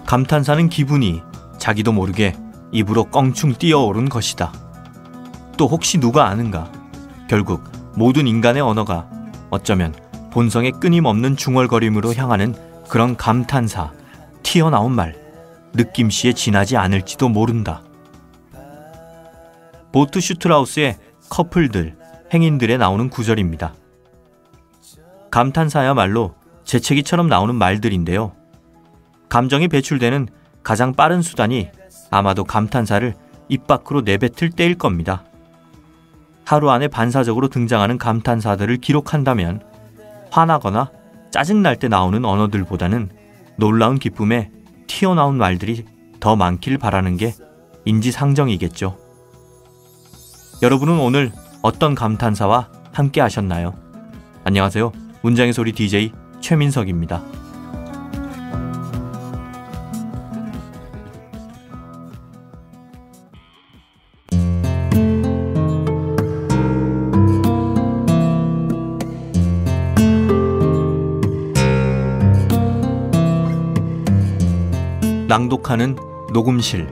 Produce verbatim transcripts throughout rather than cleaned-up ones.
감탄사는 기분이 자기도 모르게 입으로 껑충 뛰어오른 것이다. 또 혹시 누가 아는가? 결국 모든 인간의 언어가 어쩌면 본성의 끊임없는 중얼거림으로 향하는 그런 감탄사, 튀어나온 말, 느낌씨에 지나지 않을지도 모른다. 보트 슈트라우스의 커플들, 행인들에 나오는 구절입니다. 감탄사야말로 재채기처럼 나오는 말들인데요. 감정이 배출되는 가장 빠른 수단이 아마도 감탄사를 입 밖으로 내뱉을 때일 겁니다. 하루 안에 반사적으로 등장하는 감탄사들을 기록한다면 화나거나 짜증날 때 나오는 언어들보다는 놀라운 기쁨에 튀어나온 말들이 더 많길 바라는 게 인지상정이겠죠. 여러분은 오늘 어떤 감탄사와 함께 하셨나요? 안녕하세요. 문장의 소리 디제이 최민석입니다. 낭독하는 녹음실.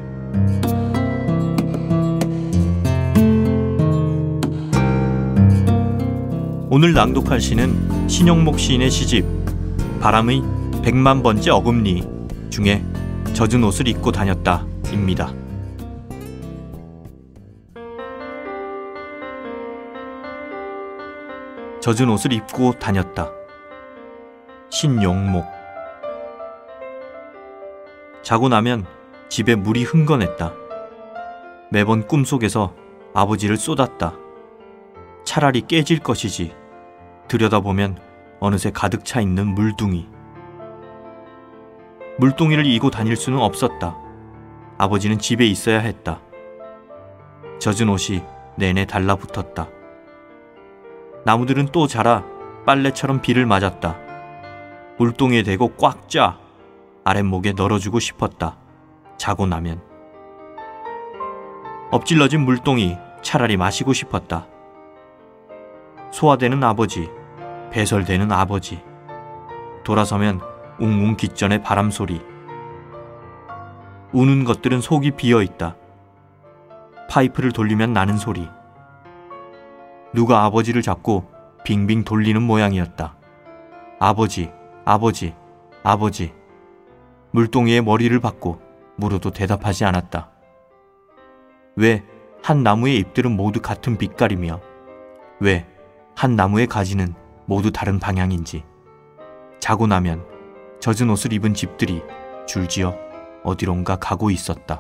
오늘 낭독할 시는 신용목 시인의 시집 바람의 백만 번째 어금니 중에 젖은 옷을 입고 다녔다 입니다. 젖은 옷을 입고 다녔다. 신용목. 자고 나면 집에 물이 흥건했다. 매번 꿈속에서 아버지를 쏟았다. 차라리 깨질 것이지. 들여다보면 어느새 가득 차 있는 물둥이. 물동이를 이고 다닐 수는 없었다. 아버지는 집에 있어야 했다. 젖은 옷이 내내 달라붙었다. 나무들은 또 자라 빨래처럼 비를 맞았다. 물동이에 대고 꽉 짜 아랫목에 널어주고 싶었다. 자고 나면. 엎질러진 물동이 차라리 마시고 싶었다. 소화되는 아버지, 배설되는 아버지. 돌아서면 웅웅 깃전의 바람소리. 우는 것들은 속이 비어있다. 파이프를 돌리면 나는 소리. 누가 아버지를 잡고 빙빙 돌리는 모양이었다. 아버지, 아버지, 아버지. 물동이의 머리를 받고 물어도 대답하지 않았다. 왜 한 나무의 잎들은 모두 같은 빛깔이며 왜 한 나무의 가지는 모두 다른 방향인지. 자고 나면 젖은 옷을 입은 집들이 줄지어 어디론가 가고 있었다.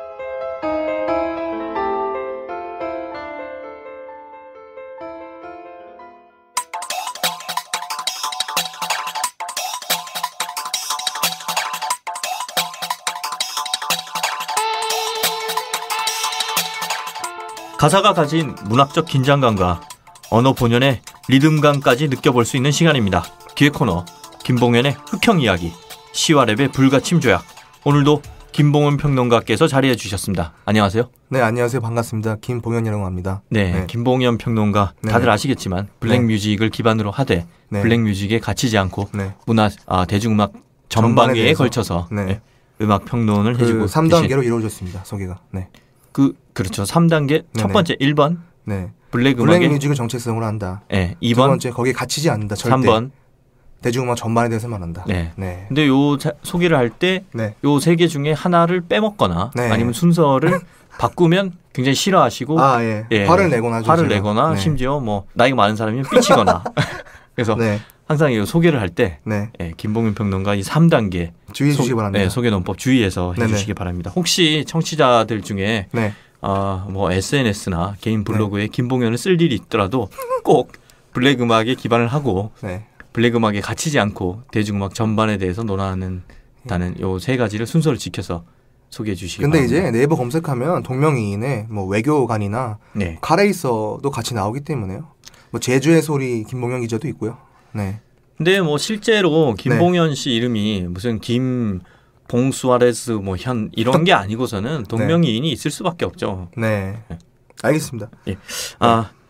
가사가 가진 문학적 긴장감과 언어 본연의 리듬감까지 느껴볼 수 있는 시간입니다. 기획 코너 김봉현의 흑형 이야기, 시와 랩의 불가침 조약. 오늘도 김봉현 평론가께서 자리해 주셨습니다. 안녕하세요. 네, 안녕하세요. 반갑습니다. 김봉현이라고 합니다. 네, 네. 김봉현 평론가 다들 네네. 아시겠지만 블랙뮤직을 네. 기반으로 하되 네. 블랙뮤직에 갇히지 않고 네. 문화, 아, 대중음악 전반기에 걸쳐서 네. 네. 음악 평론을 그 해주고 삼 단계로 계신. 이루어졌습니다. 소개가. 네. 그 그렇죠. 삼 단계 네네. 첫 번째 일 번 네. 블랙 음악의 블랙뮤직을 정체성으로 한다. 네. 이 번 두 번째 거기에 갇히지 않는다. 절대. 삼 번 대중음악 전반에 대해서 말한다. 네. 네. 근데 요 자, 소개를 할 때 요 세 개 중에 하나를 빼먹거나 네. 아니면 순서를 바꾸면 굉장히 싫어하시고 아, 예. 예. 화를 내거나 하죠, 화를 제가. 내거나 네. 심지어 뭐 나이가 많은 사람이면 삐치거나 그래서 네. 항상 이 소개를 할 때 네. 예, 김봉현 평론가 이 삼 단계 주의해 주시기 바랍니다. 네, 소개 논법 주의해서 해 주시기 바랍니다. 혹시 청취자들 중에 네. 어, 뭐 에스엔에스나 개인 블로그에 네. 김봉현을 쓸 일이 있더라도 꼭 블랙 음악에 기반을 하고 네. 블랙 음악에 갇히지 않고 대중음악 전반에 대해서 논하는 다는 요 세 가지를 순서를 지켜서 소개해 주시기 근데 바랍니다. 이제 네이버 검색하면 동명이인의 뭐 외교관이나 네. 카레이서도 같이 나오기 때문에요. 뭐 제주의 소리 김봉현 기자도 있고요. 네. 근데 뭐 실제로 김봉현 네. 씨 이름이 무슨 김 봉수아레스 뭐 현 이런 게 아니고서는 동명이인이 네. 있을 수밖에 없죠. 네. 네. 알겠습니다. 예. 아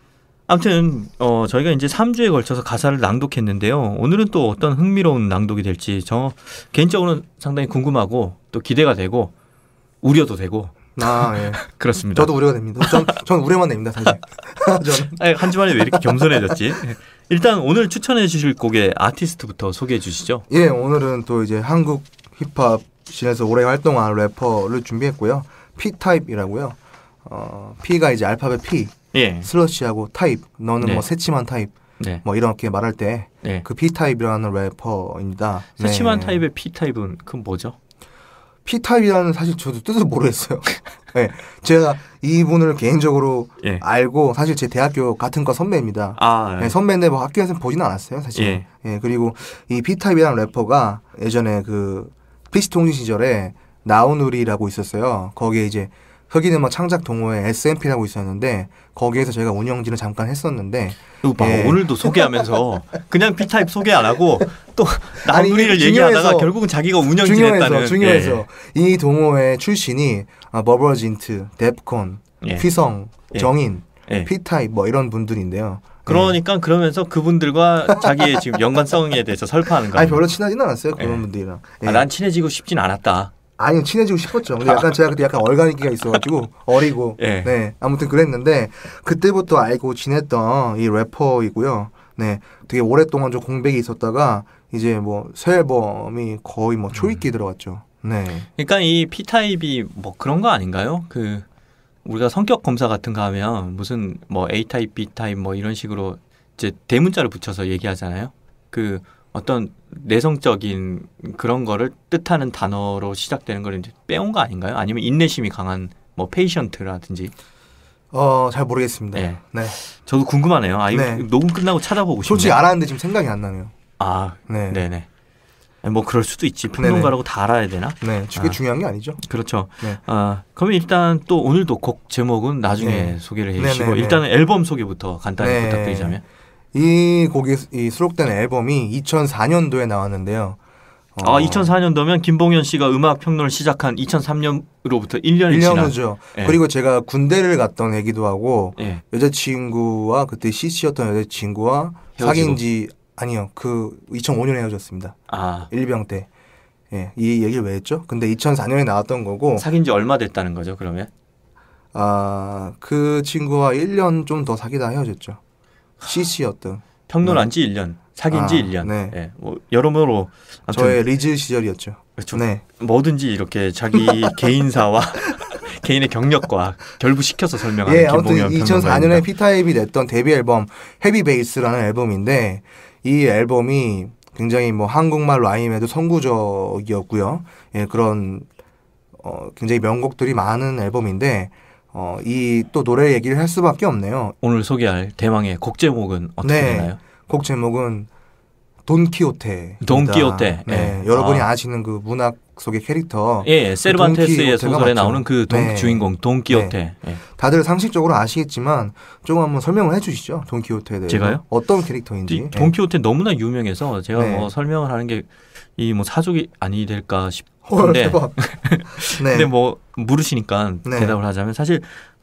아무튼 어, 저희가 이제 삼 주에 걸쳐서 가사를 낭독했는데요. 오늘은 또 어떤 흥미로운 낭독이 될지 저 개인적으로는 상당히 궁금하고 또 기대가 되고 우려도 되고. 아, 예. 그렇습니다. 저도 우려가 됩니다. 전, 전 우려만 됩니다, 사실. 저는. 한 주만에 왜 이렇게 겸손해졌지? 일단 오늘 추천해 주실 곡의 아티스트부터 소개해 주시죠. 예, 오늘은 또 이제 한국 힙합 씬에서 오래 활동한 래퍼를 준비했고요. P타입이라고요. 어, P가 이제 알파벳 P, 예. 슬러시하고 타입, 너는 네. 뭐 새침한 타입, 네. 뭐 이렇게 말할 때 그 네. P타입이라는 래퍼입니다. 새침한 네. 타입의 P타입은 그건 뭐죠? P타입이라는 사실 저도 뜻을 모르겠어요. 네, 제가 이분을 개인적으로 예. 알고 사실 제 대학교 같은 과 선배입니다. 아, 네, 선배인데 뭐 학교에서 보지는 않았어요, 사실. 예. 예, 그리고 이 P타입이라는 래퍼가 예전에 그 피씨통신 시절에 나우누리라고 있었어요. 거기에 이제 흑인음악 창작 동호회 에스엠피라고 있었는데 거기에서 제가 운영진을 잠깐 했었는데 이거 봐, 예. 오늘도 소개하면서 그냥 P타입 소개 안 하고 또 아니, 나무리를 얘기하다가 중요해서, 결국은 자기가 운영진 중요해서 했다는. 중요해서 예. 이 동호회 출신이 아, 버버진트, 뎁콘, 예. 휘성, 예. 정인, 예. P타입 뭐 이런 분들인데요. 그러니까 그러면서 그분들과 자기의 지금 연관성에 대해서 설파하는 예. 거예요. 아니 별로 친하지는 않았어요 그런 예. 분들이랑. 예. 아, 난 친해지고 싶진 않았다. 아니 친해지고 싶었죠. 근데 약간 제가 그때 약간 얼간이기가 있어가지고 어리고 예. 네 아무튼 그랬는데 그때부터 알고 지냈던 이 래퍼이고요. 네 되게 오랫동안 좀 공백이 있었다가 이제 뭐 새 앨범이 거의 뭐 초입기 음. 들어갔죠. 네. 그러니까 이 P타입이 뭐 그런 거 아닌가요? 그 우리가 성격 검사 같은 거 하면 무슨 뭐 A타입, B타입 뭐 이런 식으로 이제 대문자를 붙여서 얘기하잖아요. 그 어떤 내성적인 그런 거를 뜻하는 단어로 시작되는 걸 이제 빼온 거 아닌가요? 아니면 인내심이 강한 뭐 페이션트라든지. 어, 잘 모르겠습니다. 네. 네. 저도 궁금하네요. 아, 이거 네. 녹음 끝나고 찾아보고 싶네요. 솔직히 알았는데 지금 생각이 안 나네요. 아, 네. 네네. 뭐 그럴 수도 있지. 평론가라고 다 알아야 되나? 네, 그게 아. 중요한 게 아니죠. 그렇죠. 네. 아, 그러면 일단 또 오늘도 곡 제목은 나중에 네. 소개를 네, 해주시고 네, 네. 일단은 앨범 소개부터 간단히 네. 부탁드리자면. 이 곡이 이 수록된 앨범이 이천사 년도에 나왔는데요. 어. 아, 이천사 년도면 김봉현 씨가 음악 평론을 시작한 이천삼 년으로부터 일 년이 일 년 지난. 후죠. 예. 그리고 제가 군대를 갔던 애기도 하고 예. 여자친구와 그때 씨씨였던 여자친구와 헤어지고. 사귄 지 아니요. 그 이천오 년에 헤어졌습니다. 아, 일병 때. 예, 이 얘기를 왜 했죠? 근데 이천사 년에 나왔던 거고 사귄 지 얼마 됐다는 거죠, 그러면? 아, 그 친구와 일 년 좀 더 사귀다 헤어졌죠. 씨씨였던. 평론한 지 일 년, 사귄 지 아, 일 년. 네. 예. 뭐 여러모로 아무튼 저의 리즈 시절이었죠. 그렇죠. 네. 뭐든지 이렇게 자기 개인사와 개인의 경력과 결부시켜서 설명하는 예, 김봉현 아무튼 이천사 년에 평론가입니다. P타입이 냈던 데뷔 앨범 헤비 베이스라는 앨범인데 이 앨범이 굉장히 뭐 한국말 라임에도 선구적이었고요. 예, 그런 어, 굉장히 명곡들이 많은 앨범인데 어, 이 또 노래 얘기를 할 수밖에 없네요. 오늘 소개할 대망의 곡 제목은 어떻게 네. 되나요? 곡 제목은 돈키호테. 돈키호테. 네, 예. 여러분이 아. 아시는 그 문학 속의 캐릭터. 예, 세르반테스의 돈키호테가 소설에 맞죠. 나오는 그 돈, 네. 주인공 돈키호테. 예. 다들 상식적으로 아시겠지만 조금 한번 설명을 해주시죠. 돈키호테에 대해서. 제가요? 어떤 캐릭터인지. 이 돈키호테 너무나 유명해서 제가 네. 뭐 설명을 하는 게 이 뭐 사족이 아니 될까 헐, 싶은데 대박. 네. 근데 뭐 물으시니까 네. 대답을 하자면 사실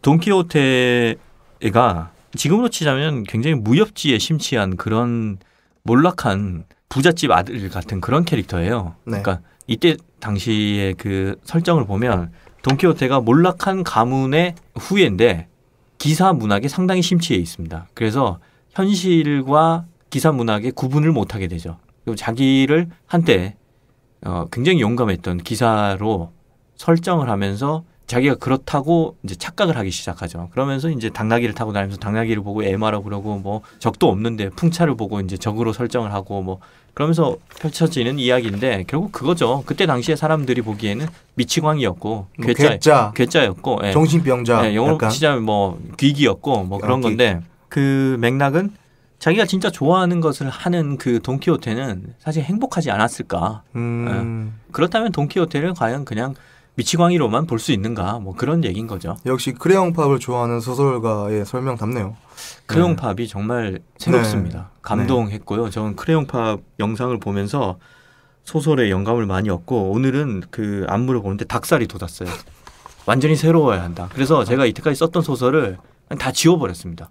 돈키호테가 지금으로 치자면 굉장히 무협지에 심취한 그런 몰락한 부잣집 아들 같은 그런 캐릭터예요. 네. 그러니까 이때 당시의 그 설정을 보면 돈키호테가 몰락한 가문의 후예인데 기사 문학에 상당히 심취해 있습니다. 그래서 현실과 기사 문학의 구분을 못하게 되죠. 그리고 자기를 한때 어, 굉장히 용감했던 기사로 설정을 하면서 자기가 그렇다고 이제 착각을 하기 시작하죠. 그러면서 이제 당나귀를 타고 다니면서 당나귀를 보고 에마라 그러고 뭐 적도 없는데 풍차를 보고 이제 적으로 설정을 하고 뭐 그러면서 펼쳐지는 이야기인데 결국 그거죠. 그때 당시에 사람들이 보기에는 미치광이었고 괴짜, 괴짜, 괴짜였고 예. 정신병자, 예, 영어로 약간. 치자면 뭐 귀기였고 뭐 그런 귀. 건데 그 맥락은 자기가 진짜 좋아하는 것을 하는 그 돈키호테는 사실 행복하지 않았을까. 음, 그렇다면 돈키호테를 과연 그냥 미치광이로만 볼 수 있는가 뭐 그런 얘기인 거죠. 역시 크레용팝을 좋아하는 소설가의 설명답네요. 크레용팝이 정말 새롭습니다. 감동했고요. 저는 크레용팝 영상을 보면서 소설에 영감을 많이 얻고 오늘은 그 안무를 보는데 닭살이 돋았어요. 완전히 새로워야 한다. 그래서 제가 이때까지 썼던 소설을 다 지워버렸습니다.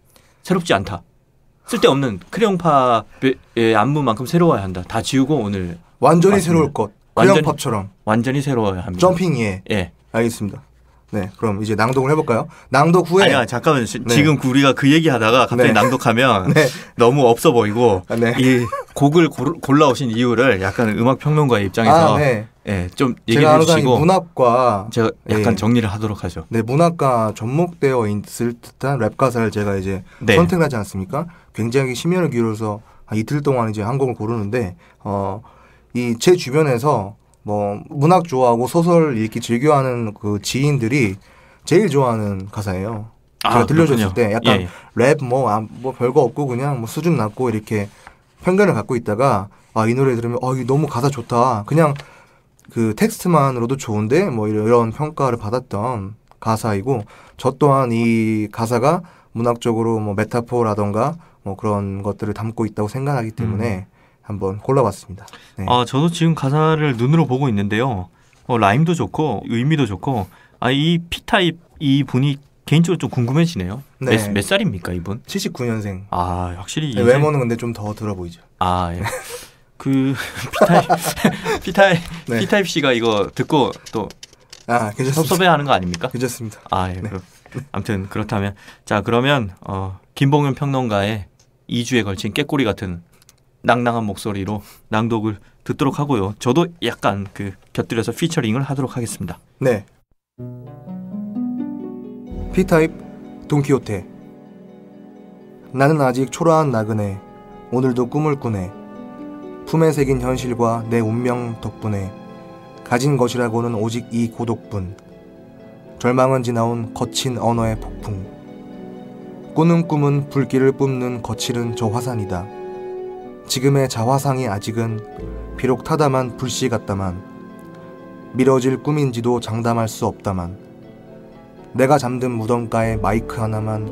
새롭지 않다. 쓸데없는 크레용팝의 안무만큼 새로워야 한다. 다 지우고 오늘 완전히 맞습니다. 새로울 것. 완전히- 크레용팝처럼. 완전히 새로워야 합니다. 점핑 예. 예. 알겠습니다. 네, 그럼 이제 낭독을 해볼까요? 낭독 후에 아니야 잠깐만 지- 네. 지금 우리가 그 얘기하다가 갑자기 네. 낭독하면 네. 너무 없어 보이고 아, 네. 이 곡을 고르- 골라오신 이유를 약간 음악 평론가의 입장에서 아, 네. 예, 좀 제가 얘기해 항상 이 주시고 문학과 제가 약간 예. 정리를 하도록 하죠. 네, 문학과 접목되어 있을 듯한 랩 가사를 제가 이제 네. 선택하지 않습니까? 굉장히 심혈을 기울여서 한 이틀 동안 이제 한 곡을 고르는데 어, 이 제 주변에서 뭐 문학 좋아하고 소설 읽기 즐겨하는 그 지인들이 제일 좋아하는 가사예요. 제가 아, 들려줬을 그렇군요. 때 약간 예, 예. 랩 뭐 아, 뭐 별거 없고 그냥 뭐 수준 낮고 이렇게 편견을 갖고 있다가 아, 이 노래 들으면 어, 이 너무 가사 좋다. 그냥 그 텍스트만으로도 좋은데 뭐 이런, 이런 평가를 받았던 가사이고 저 또한 이 가사가 문학적으로 뭐 메타포라던가 뭐 그런 것들을 담고 있다고 생각하기 때문에 한번 골라봤습니다. 네. 아, 저도 지금 가사를 눈으로 보고 있는데요. 어, 라임도 좋고 의미도 좋고 아, 이 P타입 이 분이 개인적으로 좀 궁금해지네요. 네. 몇, 몇 살입니까 이분? 칠십구 년생. 아, 확실히 네, 이제- 외모는 근데 좀 더 들어 보이죠. 아, 예. 그 P타입 P타입 네. P타입 씨가 이거 듣고 또 아, 괜찮습니다. 섭섭해하는 거 아닙니까? 괜찮습니다. 아, 예. 네. 그, 아무튼 그렇다면 자, 그러면 어, 김봉현 평론가의 이 주에 걸친 깨꼬리 같은 낭낭한 목소리로 낭독을 듣도록 하고요. 저도 약간 그 곁들여서 피처링을 하도록 하겠습니다. 네. P타입 돈키호테. 나는 아직 초라한 나그네. 오늘도 꿈을 꾸네. 품에 새긴 현실과 내 운명 덕분에 가진 것이라고는 오직 이 고독뿐. 절망은 지나온 거친 언어의 폭풍. 꾸는 꿈은 불길을 뿜는 거칠은 저 화산이다. 지금의 자화상이 아직은 비록 타다만 불씨 같다만 미뤄질 꿈인지도 장담할 수 없다만 내가 잠든 무덤가에 마이크 하나만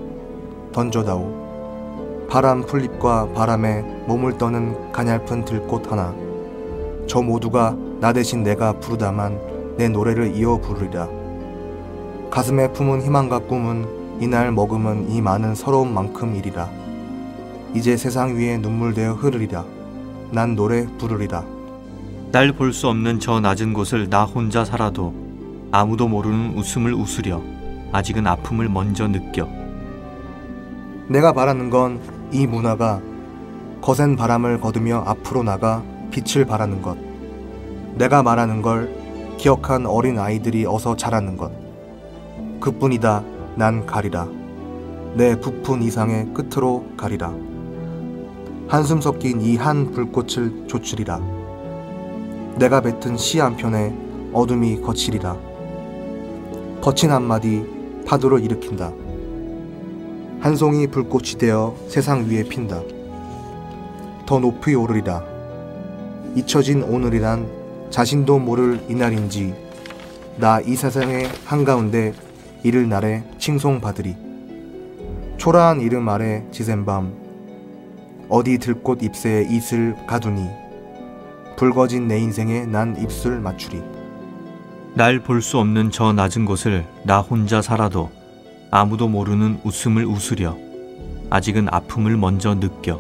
던져다오. 바람 풀잎과 바람에 몸을 떠는 가냘픈 들꽃 하나. 저 모두가 나 대신 내가 부르다만 내 노래를 이어 부르리라. 가슴에 품은 희망과 꿈은 이날 머금은 이 많은 서러운 만큼이리라. 이제 세상 위에 눈물 되어 흐르리라. 난 노래 부르리라. 날 볼 수 없는 저 낮은 곳을 나 혼자 살아도 아무도 모르는 웃음을 웃으려 아직은 아픔을 먼저 느껴. 내가 바라는 건 이 문화가 거센 바람을 거두며 앞으로 나가 빛을 발하는 것. 내가 말하는 걸 기억한 어린 아이들이 어서 자라는 것. 그뿐이다. 난 가리라. 내 부푼 이상의 끝으로 가리라. 한숨 섞인 이 한 불꽃을 조추리라. 내가 뱉은 시 한 편에 어둠이 거치리라. 거친 한마디 파도를 일으킨다. 한 송이 불꽃이 되어 세상 위에 핀다. 더 높이 오르리라. 잊혀진 오늘이란 자신도 모를 이날인지 나 이 세상의 한가운데 이를 날에 칭송받으리. 초라한 이름 아래 지샌 밤 어디 들꽃 잎새에 이슬 가두니 붉어진 내 인생에 난 입술 맞추리. 날 볼 수 없는 저 낮은 곳을 나 혼자 살아도 아무도 모르는 웃음을 웃으려 아직은 아픔을 먼저 느껴.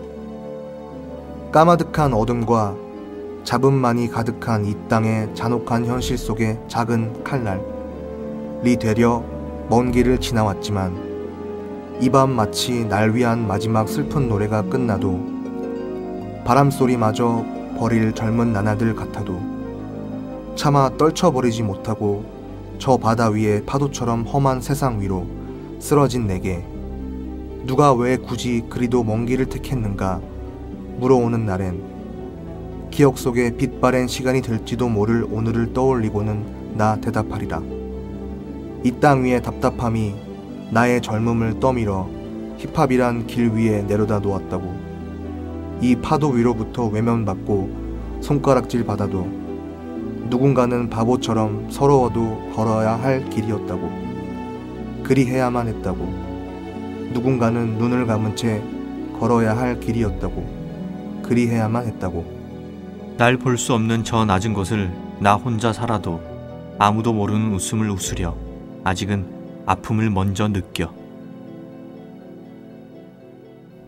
까마득한 어둠과 잡음만이 가득한 이 땅의 잔혹한 현실 속의 작은 칼날이 되려 먼 길을 지나왔지만 이 밤 마치 날 위한 마지막 슬픈 노래가 끝나도 바람소리마저 버릴 젊은 나나들 같아도 차마 떨쳐버리지 못하고 저 바다 위에 파도처럼 험한 세상 위로 쓰러진 내게 누가 왜 굳이 그리도 먼 길을 택했는가 물어오는 날엔 기억 속에 빛바랜 시간이 될지도 모를 오늘을 떠올리고는 나 대답하리라. 이 땅 위의 답답함이 나의 젊음을 떠밀어 힙합이란 길 위에 내려다 놓았다고. 이 파도 위로부터 외면받고 손가락질 받아도 누군가는 바보처럼 서러워도 걸어야 할 길이었다고. 그리해야만 했다고. 누군가는 눈을 감은 채 걸어야 할 길이었다고. 그리해야만 했다고. 날 볼 수 없는 저 낮은 곳을 나 혼자 살아도 아무도 모르는 웃음을 웃으려 아직은 아픔을 먼저 느껴.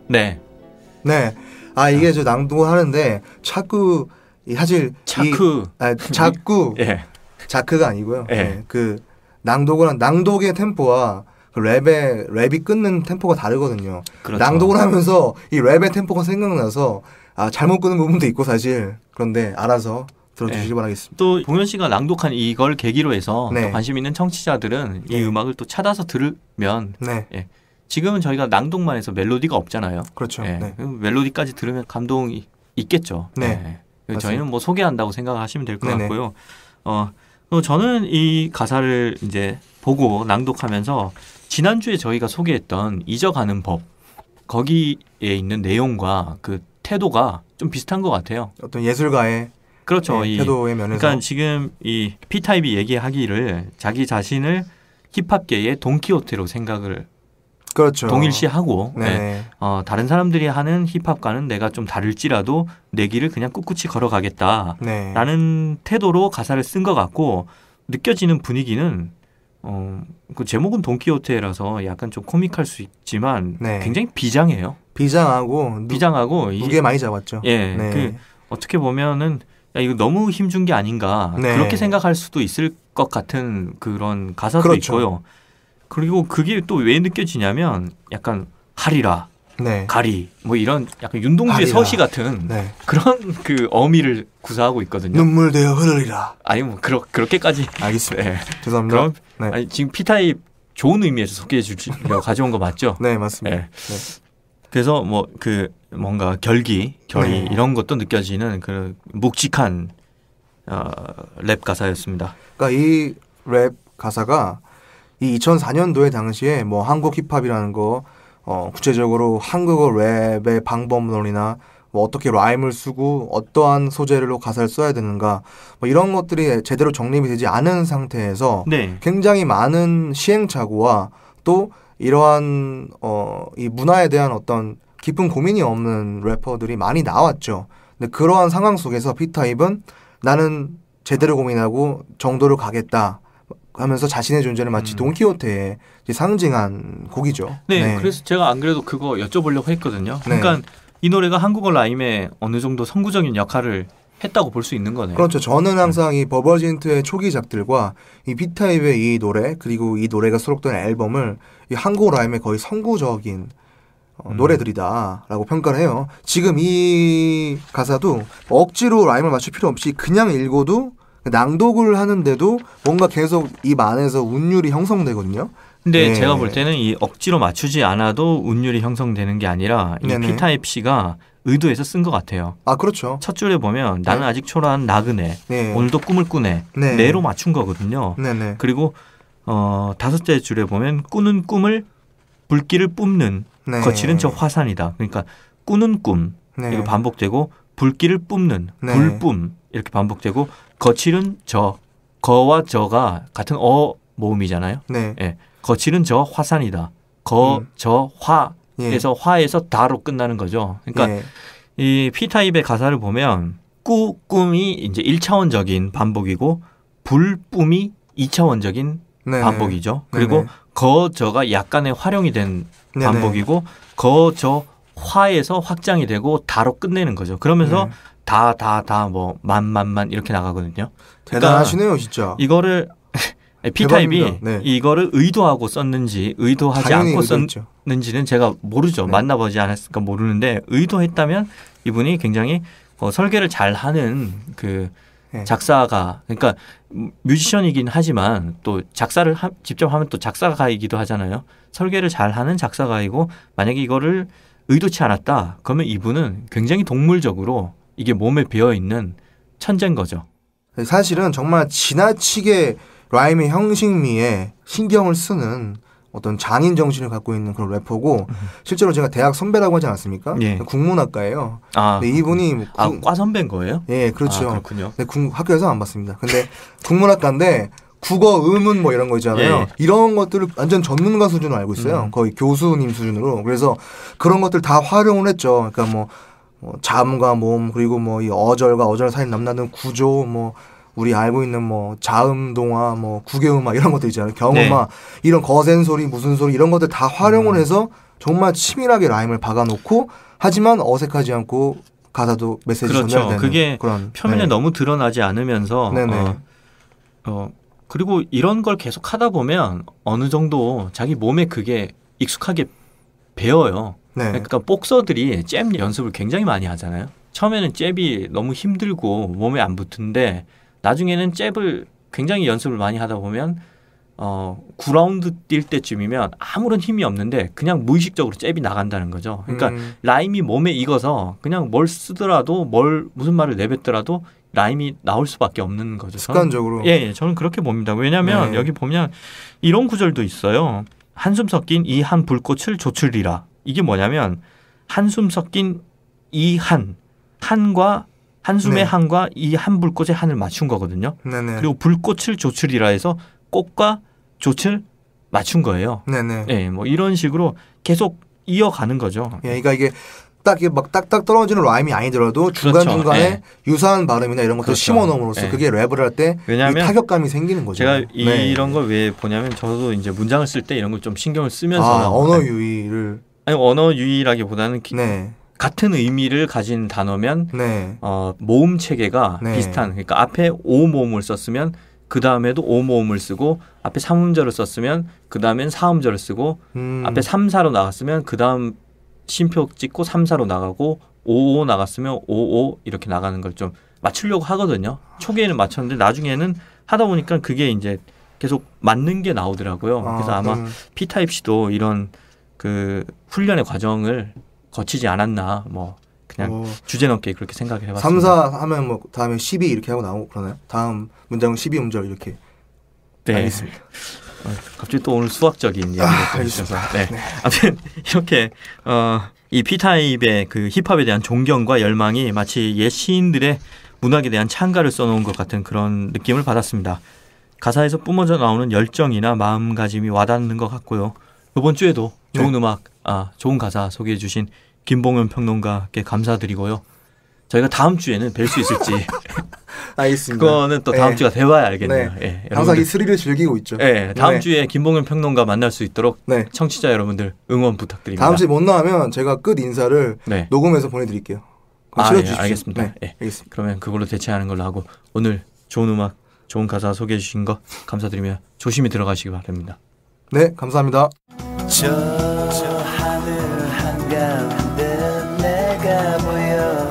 네. 네. 아 이게 저 낭독을 하는데 자꾸 이 사실 자크. 이, 아, 자꾸 예. 자크가 아니고요. 예. 네. 그 낭독을 한 낭독의 템포와 그 랩의 랩이 끊는 템포가 다르거든요. 그렇죠. 낭독을 하면서 이 랩의 템포가 생각나서 아 잘못 끊는 부분도 있고 사실 그런데 알아서 들어주시기 네. 바라겠습니다. 또 동현 씨가 낭독한 이걸 계기로 해서 네. 또 관심 있는 청취자들은 이 네. 음악을 또 찾아서 들으면 네. 예. 지금은 저희가 낭독만 해서 멜로디가 없잖아요. 그렇죠. 예. 네. 멜로디까지 들으면 감동이 있겠죠. 네. 예. 저희는 뭐 소개한다고 생각하시면 될 것 네네. 같고요. 어, 또 저는 이 가사를 이제 보고 낭독하면서 지난주에 저희가 소개했던 잊어가는 법 거기에 있는 내용과 그 태도가 좀 비슷한 것 같아요. 어떤 예술가의 그렇죠. 네, 이, 태도의 면에서 그러니까 지금 이 P타입이 얘기하기를 자기 자신을 힙합계의 돈키호테로 생각을 그렇죠. 동일시하고 네. 예, 어, 다른 사람들이 하는 힙합과는 내가 좀 다를지라도 내 길을 그냥 꿋꿋이 걸어가겠다라는 네. 태도로 가사를 쓴 것 같고 느껴지는 분위기는 어, 그 제목은 돈키호테라서 약간 좀 코믹할 수 있지만 네. 굉장히 비장해요. 비장하고 누, 비장하고 이- 무게 많이 잡았죠. 예, 네. 그 어떻게 보면은 야, 이거 너무 힘준 게 아닌가 네. 그렇게 생각할 수도 있을 것 같은 그런 가사도 그렇죠. 있고요. 그리고 그게 또 왜 느껴지냐면 약간 하리라, 네. 가리 뭐 이런 약간 윤동주의 하리라. 서시 같은 네. 그런 그 어미를 구사하고 있거든요. 눈물 되어 흐르리라. 아니 뭐 그러, 그렇게까지 알겠습니다. 네. 죄송합니다. 그럼 네. 아니, 지금 P타입 좋은 의미에서 소개해 주시려고 가져온 거 맞죠? 네, 맞습니다. 네. 그래서 뭐 그 뭔가 결기, 결의 네. 이런 것도 느껴지는 그 묵직한 어, 랩 가사였습니다. 그러니까 이 랩 가사가 이 이천사 년도에 당시에 뭐 한국 힙합이라는 거 어, 구체적으로 한국어 랩의 방법론이나 뭐 어떻게 라임을 쓰고 어떠한 소재로 가사를 써야 되는가 뭐 이런 것들이 제대로 정립이 되지 않은 상태에서 네. 굉장히 많은 시행착오와 또 이러한 어, 이 문화에 대한 어떤 깊은 고민이 없는 래퍼들이 많이 나왔죠. 근데 그러한 상황 속에서 P타입은 나는 제대로 고민하고 정도를 가겠다 하면서 자신의 존재를 마치 음. 돈키호테에 이제 상징한 곡이죠. 네, 그래서 제가 안 그래도 그거 여쭤보려고 했거든요. 네. 그러니까 이 노래가 한국어 라임에 어느 정도 선구적인 역할을 했다고 볼 수 있는 거네요. 그렇죠. 저는 항상 이 버버진트의 초기작들과 이 P타입의 이 노래 그리고 이 노래가 수록된 앨범을 이 한국 라임의 거의 선구적인 어, 음. 노래들이다라고 평가를 해요. 지금 이 가사도 억지로 라임을 맞출 필요 없이 그냥 읽어도 낭독을 하는데도 뭔가 계속 입 안에서 운율이 형성되거든요. 근데 네. 제가 볼 때는 이 억지로 맞추지 않아도 운율이 형성되는 게 아니라 이 네네. P타입 씨가 의도해서 쓴 것 같아요. 아 그렇죠. 첫 줄에 보면 나는 아직 초라한 나그네, 네. 오늘도 꿈을 꾸네, 네. 네로 맞춘 거거든요. 네네. 그리고 어, 다섯째 줄에 보면 꾸는 꿈을 불길을 뿜는 네. 거칠은 저 화산이다. 그러니까 꾸는 꿈 네. 이거 반복되고 불길을 뿜는 네. 불뿜 이렇게 반복되고 거칠은 저 거와 저가 같은 어 모음이잖아요. 네. 예, 거칠은 저 화산이다. 거 음. 저 화에서 예. 화에서 다로 끝나는 거죠. 그러니까 예. 이 P타입의 가사를 보면 꾸 꿈이 이제 일 차원적인 반복이고 불뿜이 이 차원적인 네네. 반복이죠. 그리고 네네. 거 저가 약간의 활용이 된 네네. 반복이고 거 저 화에서 확장이 되고 다로 끝내는 거죠. 그러면서 네. 다 다 다 뭐 만 만 만 이렇게 나가거든요. 대단하시네요, 진짜. 이거를 P타입이 대박입니다. 네. 이거를 의도하고 썼는지 의도하지 당연히 않고 의도했죠. 썼는지는 제가 모르죠. 네. 만나보지 않았으니까 모르는데 의도했다면 이분이 굉장히 어, 설계를 잘하는 그 네. 작사가 그러니까 뮤지션이긴 하지만 또 작사를 하, 직접 하면 또 작사가이기도 하잖아요. 설계를 잘하는 작사가이고 만약에 이거를 의도치 않았다. 그러면 이분은 굉장히 동물적으로 이게 몸에 배어 있는 천재인 거죠. 사실은 정말 지나치게 라임의 형식미에 신경을 쓰는 어떤 장인 정신을 갖고 있는 그런 래퍼고 실제로 제가 대학 선배라고 하지 않았습니까? 예. 국문학과예요. 아, 근데 이분이 뭐 아, 국- 과 선배인 거예요? 예, 그렇죠. 아, 그렇군요. 네, 국- 학교에서 안 봤습니다. 근데 국문학과인데 국어, 의문 뭐 이런 거 있잖아요. 예. 이런 것들을 완전 전문가 수준으로 알고 있어요. 음. 거의 교수님 수준으로. 그래서 그런 것들 다 활용을 했죠. 그러니까 뭐, 뭐 잠과 몸 그리고 뭐 이 어절과 어절 사이 남나는 구조 뭐 우리 알고 있는 뭐 자음동화, 뭐 구개음악 이런 것들 있잖아요. 경음악, 네. 이런 거센 소리, 무슨 소리 이런 것들 다 활용을 음. 해서 정말 치밀하게 라임을 박아놓고 하지만 어색하지 않고 가사도 메시지 그렇죠. 전달되는 그게 그런 표면에 네. 너무 드러나지 않으면서 네네. 어, 어 그리고 이런 걸 계속 하다 보면 어느 정도 자기 몸에 그게 익숙하게 배어요. 네. 그러니까 복서들이 잽 연습을 굉장히 많이 하잖아요. 처음에는 잽이 너무 힘들고 몸에 안 붙는데 나중에는 잽을 굉장히 연습을 많이 하다 보면 어, 구 라운드 뛸 때쯤이면 아무런 힘이 없는데 그냥 무의식적으로 잽이 나간다는 거죠. 그러니까 음. 라임이 몸에 익어서 그냥 뭘 쓰더라도 뭘 무슨 말을 내뱉더라도 라임이 나올 수밖에 없는 거죠. 습관적으로. 저는, 예, 예, 저는 그렇게 봅니다. 왜냐하면 네. 여기 보면 이런 구절도 있어요. 한숨 섞인 이 한 불꽃을 조출리라. 이게 뭐냐면 한숨 섞인 이 한, 한과 한숨의 네. 한과 이 한 불꽃의 한을 맞춘 거거든요. 네네. 그리고 불꽃을 조출이라 해서 꽃과 돛을 맞춘 거예요. 네네. 네, 뭐 이런 식으로 계속 이어가는 거죠. 예, 그러니까 이게 딱 이게 막 딱딱 떨어지는 라임이 아니더라도 중간 중간에 예. 유사한 발음이나 이런 것들 그렇죠. 심어 넣음으로써 예. 그게 랩을 할 때 왜냐하면 타격감이 생기는 거죠. 제가 네. 이런 걸 왜 보냐면 저도 이제 문장을 쓸 때 이런 걸 좀 신경을 쓰면서 아, 언어 유희를 아니 언어 유희라기보다는 기- 네. 같은 의미를 가진 단어면 네. 어, 모음 체계가 네. 비슷한 그러니까 앞에 오 모음을 썼으면 그 다음에도 오 모음을 쓰고 앞에 삼 음절을 썼으면 그 다음엔 사 음절을 쓰고 음. 앞에 삼, 사로 나갔으면 그 다음 쉼표 찍고 삼, 사로 나가고 오, 오 나갔으면 오, 오 이렇게 나가는 걸 좀 맞추려고 하거든요. 초기에는 맞췄는데 나중에는 하다 보니까 그게 이제 계속 맞는 게 나오더라고요. 아, 그래서 아마 그럼- P타입 C도 이런 그 훈련의 과정을 거치지 않았나 뭐 그냥 어, 주제 넘게 그렇게 생각을 해봤습니다. 삼, 사 하면 뭐 다음에 십이 이렇게 하고 나오고 그러나요? 다음 문장은 십이 음절 이렇게. 네. 알겠습니다. 어, 갑자기 또 오늘 수학적인 이야기를 아, 해주셔서 네. 아무튼 이렇게 어, 이 P타입의 그 힙합에 대한 존경과 열망이 마치 옛 시인들의 문학에 대한 찬가를 써놓은 것 같은 그런 느낌을 받았습니다. 가사에서 뿜어져 나오는 열정이나 마음가짐이 와닿는 것 같고요. 이번 주에도 좋은 네. 음악, 아, 좋은 가사 소개해 주신 김봉현 평론가께 감사드리고요. 저희가 다음 주에는 뵐 수 있을지 알겠습니다. 그거는 또 다음 네. 주가 돼봐야 알겠네요. 네. 예, 항상 여러분들, 이 스릴을 즐기고 있죠. 예, 다음 네. 주에 김봉현 평론가 만날 수 있도록 네. 청취자 여러분들 응원 부탁드립니다. 다음 주에 못 나오면 제가 끝 인사를 네. 녹음해서 보내드릴게요. 아, 예, 치러주십시오. 알겠습니다. 네. 예. 알겠습니다. 그러면 그걸로 대체하는 걸로 하고 오늘 좋은 음악, 좋은 가사 소개해 주신 거 감사드리며 조심히 들어가시기 바랍니다. 네, 감사합니다. 저 하늘 한가운데 내가 보여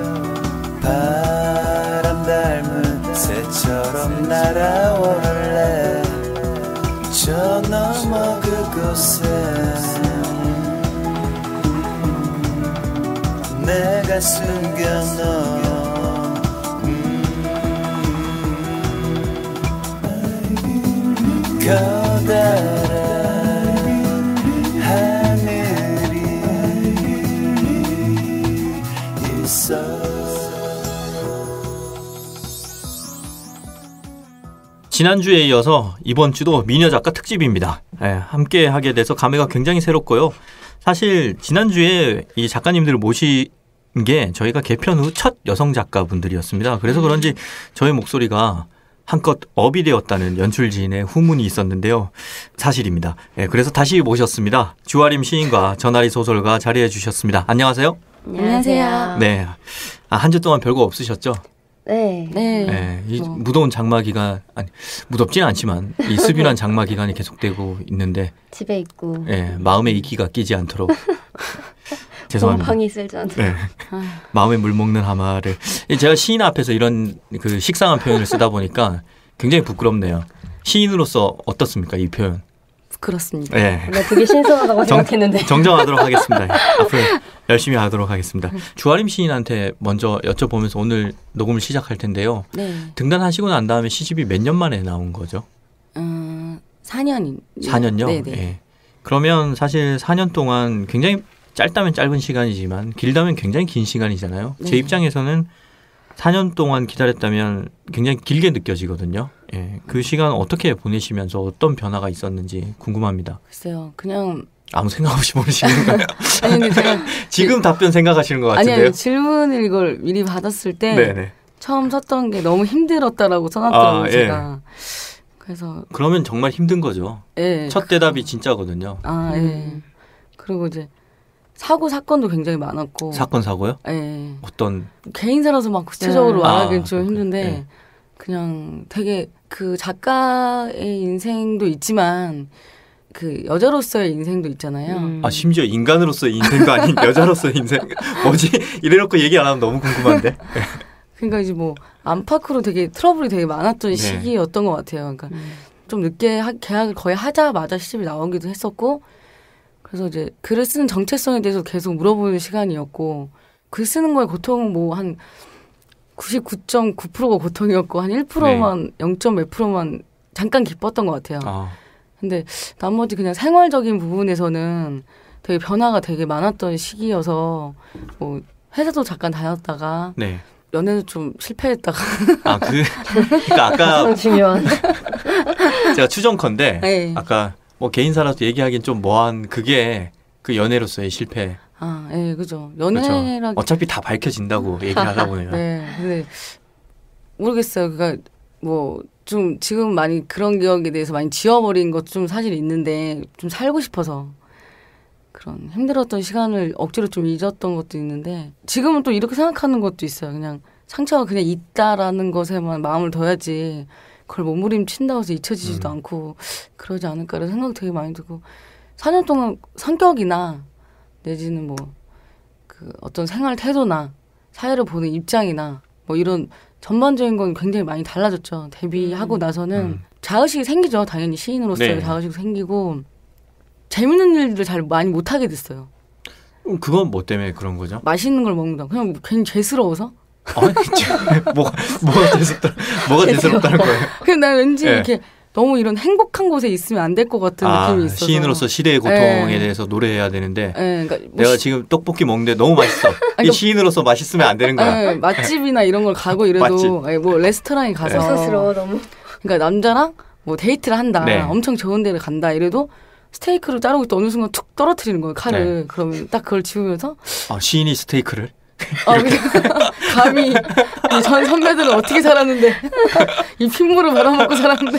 바람 닮은 새처럼 날아오를래 저 너머 그곳에 내가 숨겨놓은 음, 커다란 하늘이 있어. 지난주에 이어서 이번 주도 미녀 작가 특집입니다. 예, 함께 하게 돼서 감회가 굉장히 새롭고요. 사실 지난주에 이 작가님들을 모신 게 저희가 개편 후 첫 여성 작가분들이었습니다. 그래서 그런지 저희 목소리가 한껏 업이 되었다는 연출진의 후문이 있었는데요. 사실입니다. 예, 그래서 다시 모셨습니다. 주아림 시인과 전아리 소설가 자리해 주셨습니다. 안녕하세요. 안녕하세요. 네, 아, 한 주 동안 별거 없으셨죠? 네. 네. 예, 이 뭐. 무더운 장마 기간, 아니 무덥지는 않지만 이 습윤한 장마 기간이 계속되고 있는데 집에 있고 예, 마음에 이기가 끼지 않도록 죄송합니다. 곰팡이 쓸 줄. 네. 마음에 물 먹는 하마를 제가 시인 앞에서 이런 그 식상한 표현을 쓰다 보니까 굉장히 부끄럽네요. 시인으로서 어떻습니까 이 표현? 그렇습니다. 예. 나 되게 신선하다고 정- 생각했는데. 정정하도록 하겠습니다. 앞으로 열심히 하도록 하겠습니다. 주아림 시인한테 먼저 여쭤보면서 오늘 녹음을 시작할 텐데요. 네. 등단하시고 난 다음에 시집이 몇 년 만에 나온 거죠? 음, 사 년이. 사 년요? 네네. 예. 그러면 사실 사 년 동안 굉장히 짧다면 짧은 시간이지만 길다면 굉장히 긴 시간이잖아요. 네. 제 입장에서는 사 년 동안 기다렸다면 굉장히 길게 느껴지거든요. 예. 그 시간 어떻게 보내시면서 어떤 변화가 있었는지 궁금합니다. 글쎄요. 그냥. 아무 생각 없이 보내시는 거예요? 아니, 근데 제가. 지금 답변 생각하시는 것 아니, 같은데요? 아니, 질문을 이걸 미리 받았을 때. 네네. 처음 섰던 게 너무 힘들었다라고 써놨더라고요 아, 예. 제가. 그래서 그러면 정말 힘든 거죠. 예. 첫 대답이 진짜거든요. 아 예. 그리고 이제 사고 사건도 굉장히 많았고. 사건 사고요? 예. 어떤 개인사라서 막 구체적으로 네. 말하기는 아, 좀 힘든데 네. 그냥 되게 그 작가의 인생도 있지만 그 여자로서의 인생도 있잖아요. 음. 아 심지어 인간으로서의 인생도 아닌 여자로서의 인생 뭐지? 이래놓고 얘기 안 하면 너무 궁금한데. 그러니까 이제 뭐 안팎으로 되게 트러블이 되게 많았던 네. 시기였던 것 같아요. 그러니까 음. 좀 늦게 하, 계약을 거의 하자마자 시집이 나오기도 했었고 그래서 이제 글을 쓰는 정체성에 대해서 계속 물어보는 시간이었고 글 쓰는 거에 고통은 뭐 한 구십구 점 구 퍼센트가 고통이었고 한 일 퍼센트만 영 점 몇 프로만 잠깐 기뻤던 것 같아요. 아, 근데 나머지 그냥 생활적인 부분에서는 되게 변화가 되게 많았던 시기여서 뭐 회사도 잠깐 다녔다가 네. 연애도 좀 실패했다가 아, 그, 그러니까 아까 가장 중요한. 제가 추정컨대 네. 아까 뭐 개인사라서 얘기하긴 좀 뭐한 그게 그 연애로서의 실패. 아, 예, 그죠. 그렇죠. 연애라 어차피 다 밝혀진다고 얘기를 하다 보면. 네, 근데 모르겠어요. 그러니까 뭐 좀 지금 많이 그런 기억에 대해서 많이 지워버린 것도 좀 사실 있는데 좀 살고 싶어서 그런 힘들었던 시간을 억지로 좀 잊었던 것도 있는데 지금은 또 이렇게 생각하는 것도 있어요. 그냥 상처가 그냥 있다라는 것에만 마음을 둬야지 그걸 몸부림친다고 해서 잊혀지지도 음. 않고 그러지 않을까라는 생각이 되게 많이 들고 사 년 동안 성격이나 내지는 뭐 그 어떤 생활 태도나 사회를 보는 입장이나 뭐 이런 전반적인 건 굉장히 많이 달라졌죠. 데뷔하고 나서는 음. 자의식이 생기죠. 당연히 시인으로서의 네. 자의식이 생기고 재밌는 일들을 잘 많이 못하게 됐어요. 음, 그건 뭐 때문에 그런 거죠? 맛있는 걸 먹는다. 그냥 괜히 죄스러워서. 아니, 뭐가 뭐가 대수롭다 뭐가 대수롭다는 거예요? 그냥 난 왠지 네. 이렇게 너무 이런 행복한 곳에 있으면 안 될 것 같은 아, 느낌이 있어서. 시인으로서 시대의 고통에 네. 대해서 노래해야 되는데 예, 그러니까 뭐 내가 시- 지금 떡볶이 먹는데 너무 맛있어. 이 그러니까- 시인으로서 맛있으면 안 되는 거야. 예, 맛집이나 이런 걸 가고 이래도 예, 뭐 레스토랑에 가서 부스스러워 너무. 그러니까 남자랑 뭐 데이트를 한다. 네. 엄청 좋은 데를 간다. 이래도 스테이크를 자르고 있다 어느 순간 툭 떨어뜨리는 거예요. 칼을. 네. 그러면 딱 그걸 지우면서 아, 시인이 스테이크를? 아, 그냥 감히 이 전 선배들은 어떻게 살았는데 이 핏물을 말아먹고 살았는데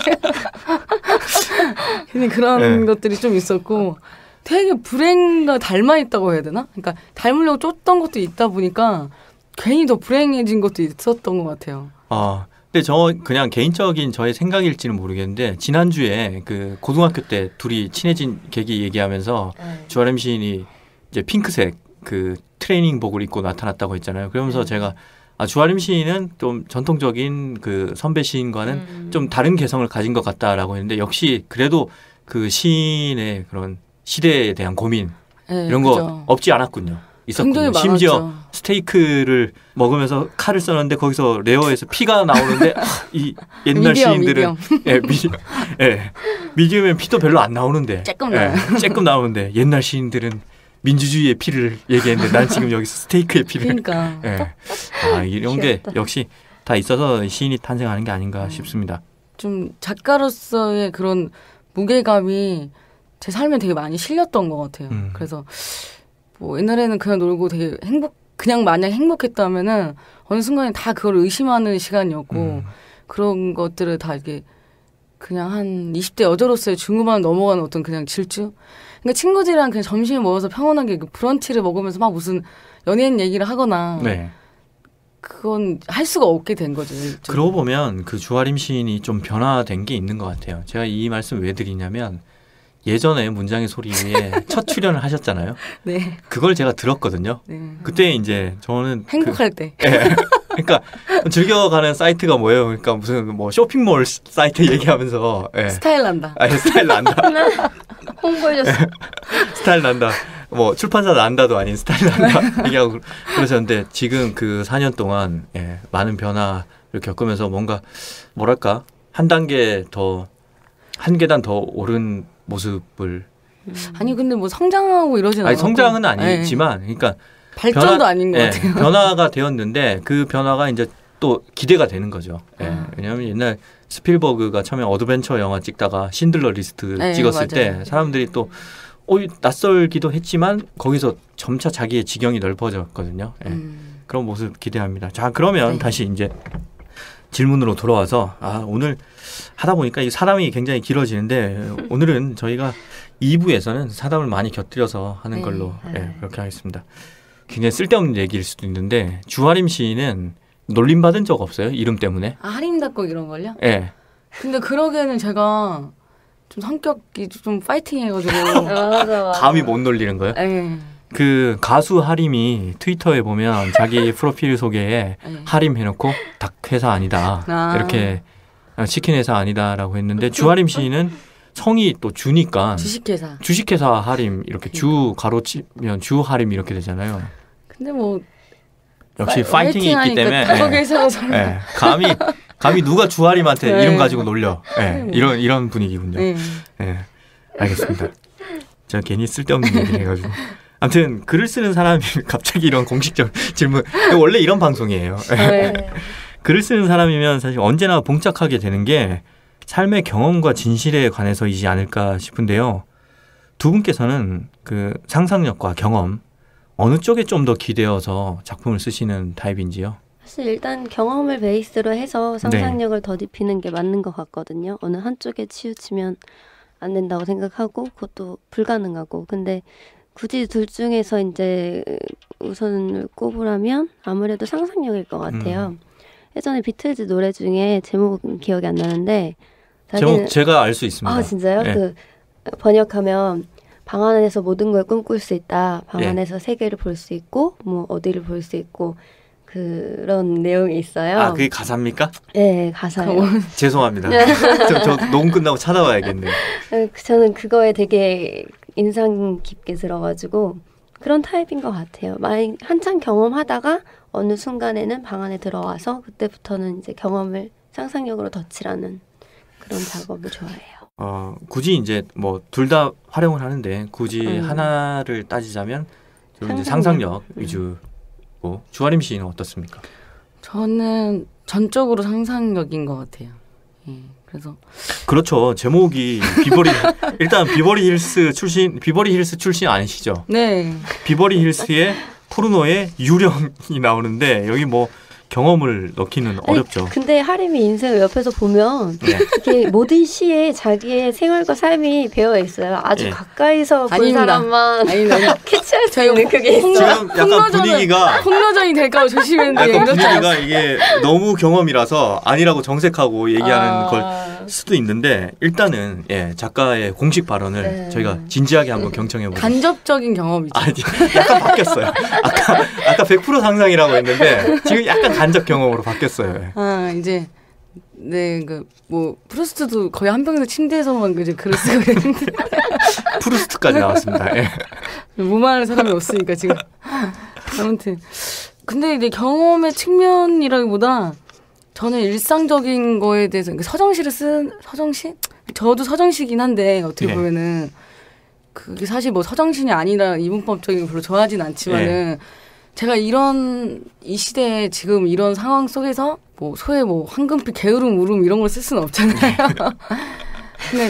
그냥 그런 네. 것들이 좀 있었고 되게 불행과 닮아 있다고 해야 되나? 그러니까 닮으려고 쫓던 것도 있다 보니까 괜히 더 불행해진 것도 있었던 것 같아요. 아, 근데 저 그냥 개인적인 저의 생각일지는 모르겠는데 지난주에 그 고등학교 때 둘이 친해진 계기 얘기하면서 주아름 시인이 이제 핑크색 그 트레이닝복을 입고 나타났다고 했잖아요. 그러면서 네. 제가 아, 주아름 시인은 좀 전통적인 그 선배 시인과는 음. 좀 다른 개성을 가진 것 같다라고 했는데 역시 그래도 그 시인의 그런 시대에 대한 고민 네, 이런 그죠. 거 없지 않았군요. 있었군요. 굉장히 심지어 많았죠. 스테이크를 먹으면서 칼을 써는데 거기서 레어에서 피가 나오는데 아, 이 옛날 미디엄, 시인들은 미디엄. 예, 미디, 예, 미디엄엔 피도 별로 안 나오는데 조금 예, 나와요. 조금 나오는데 옛날 시인들은 민주주의의 피를 얘기했는데 난 지금 여기서 스테이크의 피를 그러니까 예. 아, 이런 게 역시 다 있어서 시인이 탄생하는 게 아닌가 싶습니다. 좀 작가로서의 그런 무게감이 제 삶에 되게 많이 실렸던 것 같아요. 음. 그래서 뭐 옛날에는 그냥 놀고 되게 행복 그냥 마냥 행복했다면은 어느 순간에 다 그걸 의심하는 시간이었고 음. 그런 것들을 다 이게 그냥 한 이십 대 여자로서의 중후반 넘어가는 어떤 그냥 질주. 그러니까 친구들이랑 그냥 점심을 먹어서 평온하게 그 브런치를 먹으면서 막 무슨 연예인 얘기를 하거나 네. 그건 할 수가 없게 된 거죠. 좀. 그러고 보면 그 주아림 시인이 좀 변화된 게 있는 것 같아요. 제가 이 말씀 왜 드리냐면 예전에 문장의 소리에 첫 출연을 하셨잖아요. 네. 그걸 제가 들었거든요. 네. 그때 이제 저는 행복할 때. 그, 예. 그러니까 즐겨가는 사이트가 뭐예요? 그러니까 무슨 뭐 쇼핑몰 사이트 얘기하면서 예. 스타일 난다. 아니 스타일 난다. 홍보해줬어. 스타일 난다. 뭐 출판사 난다도 아닌 스타일 난다 얘기하고 그러셨는데 지금 그 사 년 동안 예, 많은 변화를 겪으면서 뭔가 뭐랄까 한 단계 더 한 계단 더 오른 모습을 아니 근데 뭐 성장하고 이러진 않아요. 아니 성장은 아니지만 그러니까 발전도 변화- 아닌 것 예, 같아요. 변화가 되었는데 그 변화가 이제 또 기대가 되는 거죠. 예, 아. 왜냐하면 옛날 스필버그가 처음에 어드벤처 영화 찍다가 신들러 리스트 네, 찍었을 맞아요. 때 사람들이 또 어, 낯설기도 했지만 거기서 점차 자기의 지경이 넓어졌거든요. 예. 음. 그런 모습 기대합니다. 자, 그러면 네. 다시 이제 질문으로 돌아와서 아, 오늘 하다 보니까 이 사담이 굉장히 길어지는데 오늘은 저희가 이 부에서는 사담을 많이 곁들여서 하는 네. 걸로 예, 네. 그렇게 하겠습니다. 굉장히 쓸데없는 얘기일 수도 있는데 주하림 씨는 놀림받은 적 없어요? 이름 때문에? 아, 할인 닫고 이런 걸요? 예. 근데 그러기에는 제가 좀 성격이 좀 파이팅 해가지고. 맞아, 맞아. 감히 못 놀리는 거예요? 예. 그 가수 하림이 트위터에 보면 자기 프로필 소개에 네. 하림 해놓고 닭 회사 아니다 아. 이렇게 치킨 회사 아니다라고 했는데 주하림 씨는 성이 또 주니까 주식회사. 주식회사 하림 이렇게 주 가로치면 주 하림 이렇게 되잖아요. 근데 뭐 역시 파이- 파이팅이 있기 파이팅 때문에 하니까 닭 예. 회사가 설마. 예. 감히 감히 누가 주하림한테 네. 이름 가지고 놀려. 예. 이런 이런 분위기군요. 네. 예. 알겠습니다. 제가 괜히 쓸데없는 얘기 해가지고. 아무튼 글을 쓰는 사람이 갑자기 이런 공식적 질문. 원래 이런 방송이에요. 예. 네. 글을 쓰는 사람이면 사실 언제나 봉착하게 되는 게 삶의 경험과 진실에 관해서이지 않을까 싶은데요. 두 분께서는 그 상상력과 경험 어느 쪽에 좀 더 기대어서 작품을 쓰시는 타입인지요? 사실 일단 경험을 베이스로 해서 네. 상상력을 더딥히는 게 맞는 것 같거든요. 어느 한쪽에 치우치면 안 된다고 생각하고 그것도 불가능하고 근데 굳이 둘 중에서 이제 우선을 꼽으라면 아무래도 상상력일 것 같아요. 음. 예전에 비틀즈 노래 중에 제목은 기억이 안 나는데 제목 제가 알 수 있습니다. 아 진짜요? 네. 그 번역하면 방 안에서 모든 걸 꿈꿀 수 있다. 방 예. 안에서 세계를 볼 수 있고 뭐 어디를 볼 수 있고 그런 내용이 있어요. 아, 그게 가사입니까? 네, 가사예요. 죄송합니다. 저, 저 녹음 끝나고 찾아와야겠네요. 네, 저는 그거에 되게 인상 깊게 들어가지고 그런 타입인 것 같아요. 많이 한참 경험하다가 어느 순간에는 방 안에 들어와서 그때부터는 이제 경험을 상상력으로 덧칠하는 그런 작업을 좋아해요. 어, 굳이 이제 뭐 둘 다 활용을 하는데 굳이 음. 하나를 따지자면 좀 이제 상상력. 상상력 위주고 주하림 씨는 어떻습니까? 저는 전적으로 상상력인 것 같아요. 예. 그래서 그렇죠. 제목이 비버리 일단 비버리 힐스 출신 비버리 힐스 출신 아니시죠? 네. 비버리 힐스의 포르노에 유령이 나오는데 여기 뭐 경험을 넣기는 어렵죠. 아니, 근데 하림이 인생을 옆에서 보면 네. 이게 모든 시에 자기의 생활과 삶이 배어 있어요. 아주 예. 가까이서 본 아닙니다. 사람만 아니, 아니. 캐치할 수 저희가 있는 그게 있어요. 지금 약간 폭로전은- 분위기가 폭로전이 될까 조심했는데 약간 이렇지 않았어요. 분위기가 이게 너무 경험이라서 아니라고 정색하고 얘기하는 아. 걸 수도 있는데 일단은 예, 작가의 공식 발언을 네. 저희가 진지하게 한번 경청해 보겠습니다. 간접적인 경험이죠. 아니 약간 바뀌었어요. 아까 아까 백 퍼센트 상상이라고 했는데 지금 약간 간접 경험으로 바뀌었어요. 예. 아 이제 네 그 뭐 프루스트도 거의 한 병에서 침대에서만 이제 글을 쓰고 그랬는데 프루스트까지 나왔습니다. 예. 무마하는 사람이 없으니까 지금 아무튼 근데 이제 경험의 측면이라기보다 저는 일상적인 거에 대해서 그러니까 서정시를 쓴 서정시 저도 서정시긴 한데 어떻게 네. 보면은 그게 사실 뭐 서정신이 아니라 이분법적인 거 별로 좋아하진 않지만은 제가 이런 이 시대에 지금 이런 상황 속에서 뭐 소위 뭐 황금빛 게으름 울음 이런 걸 쓸 수는 없잖아요. 근데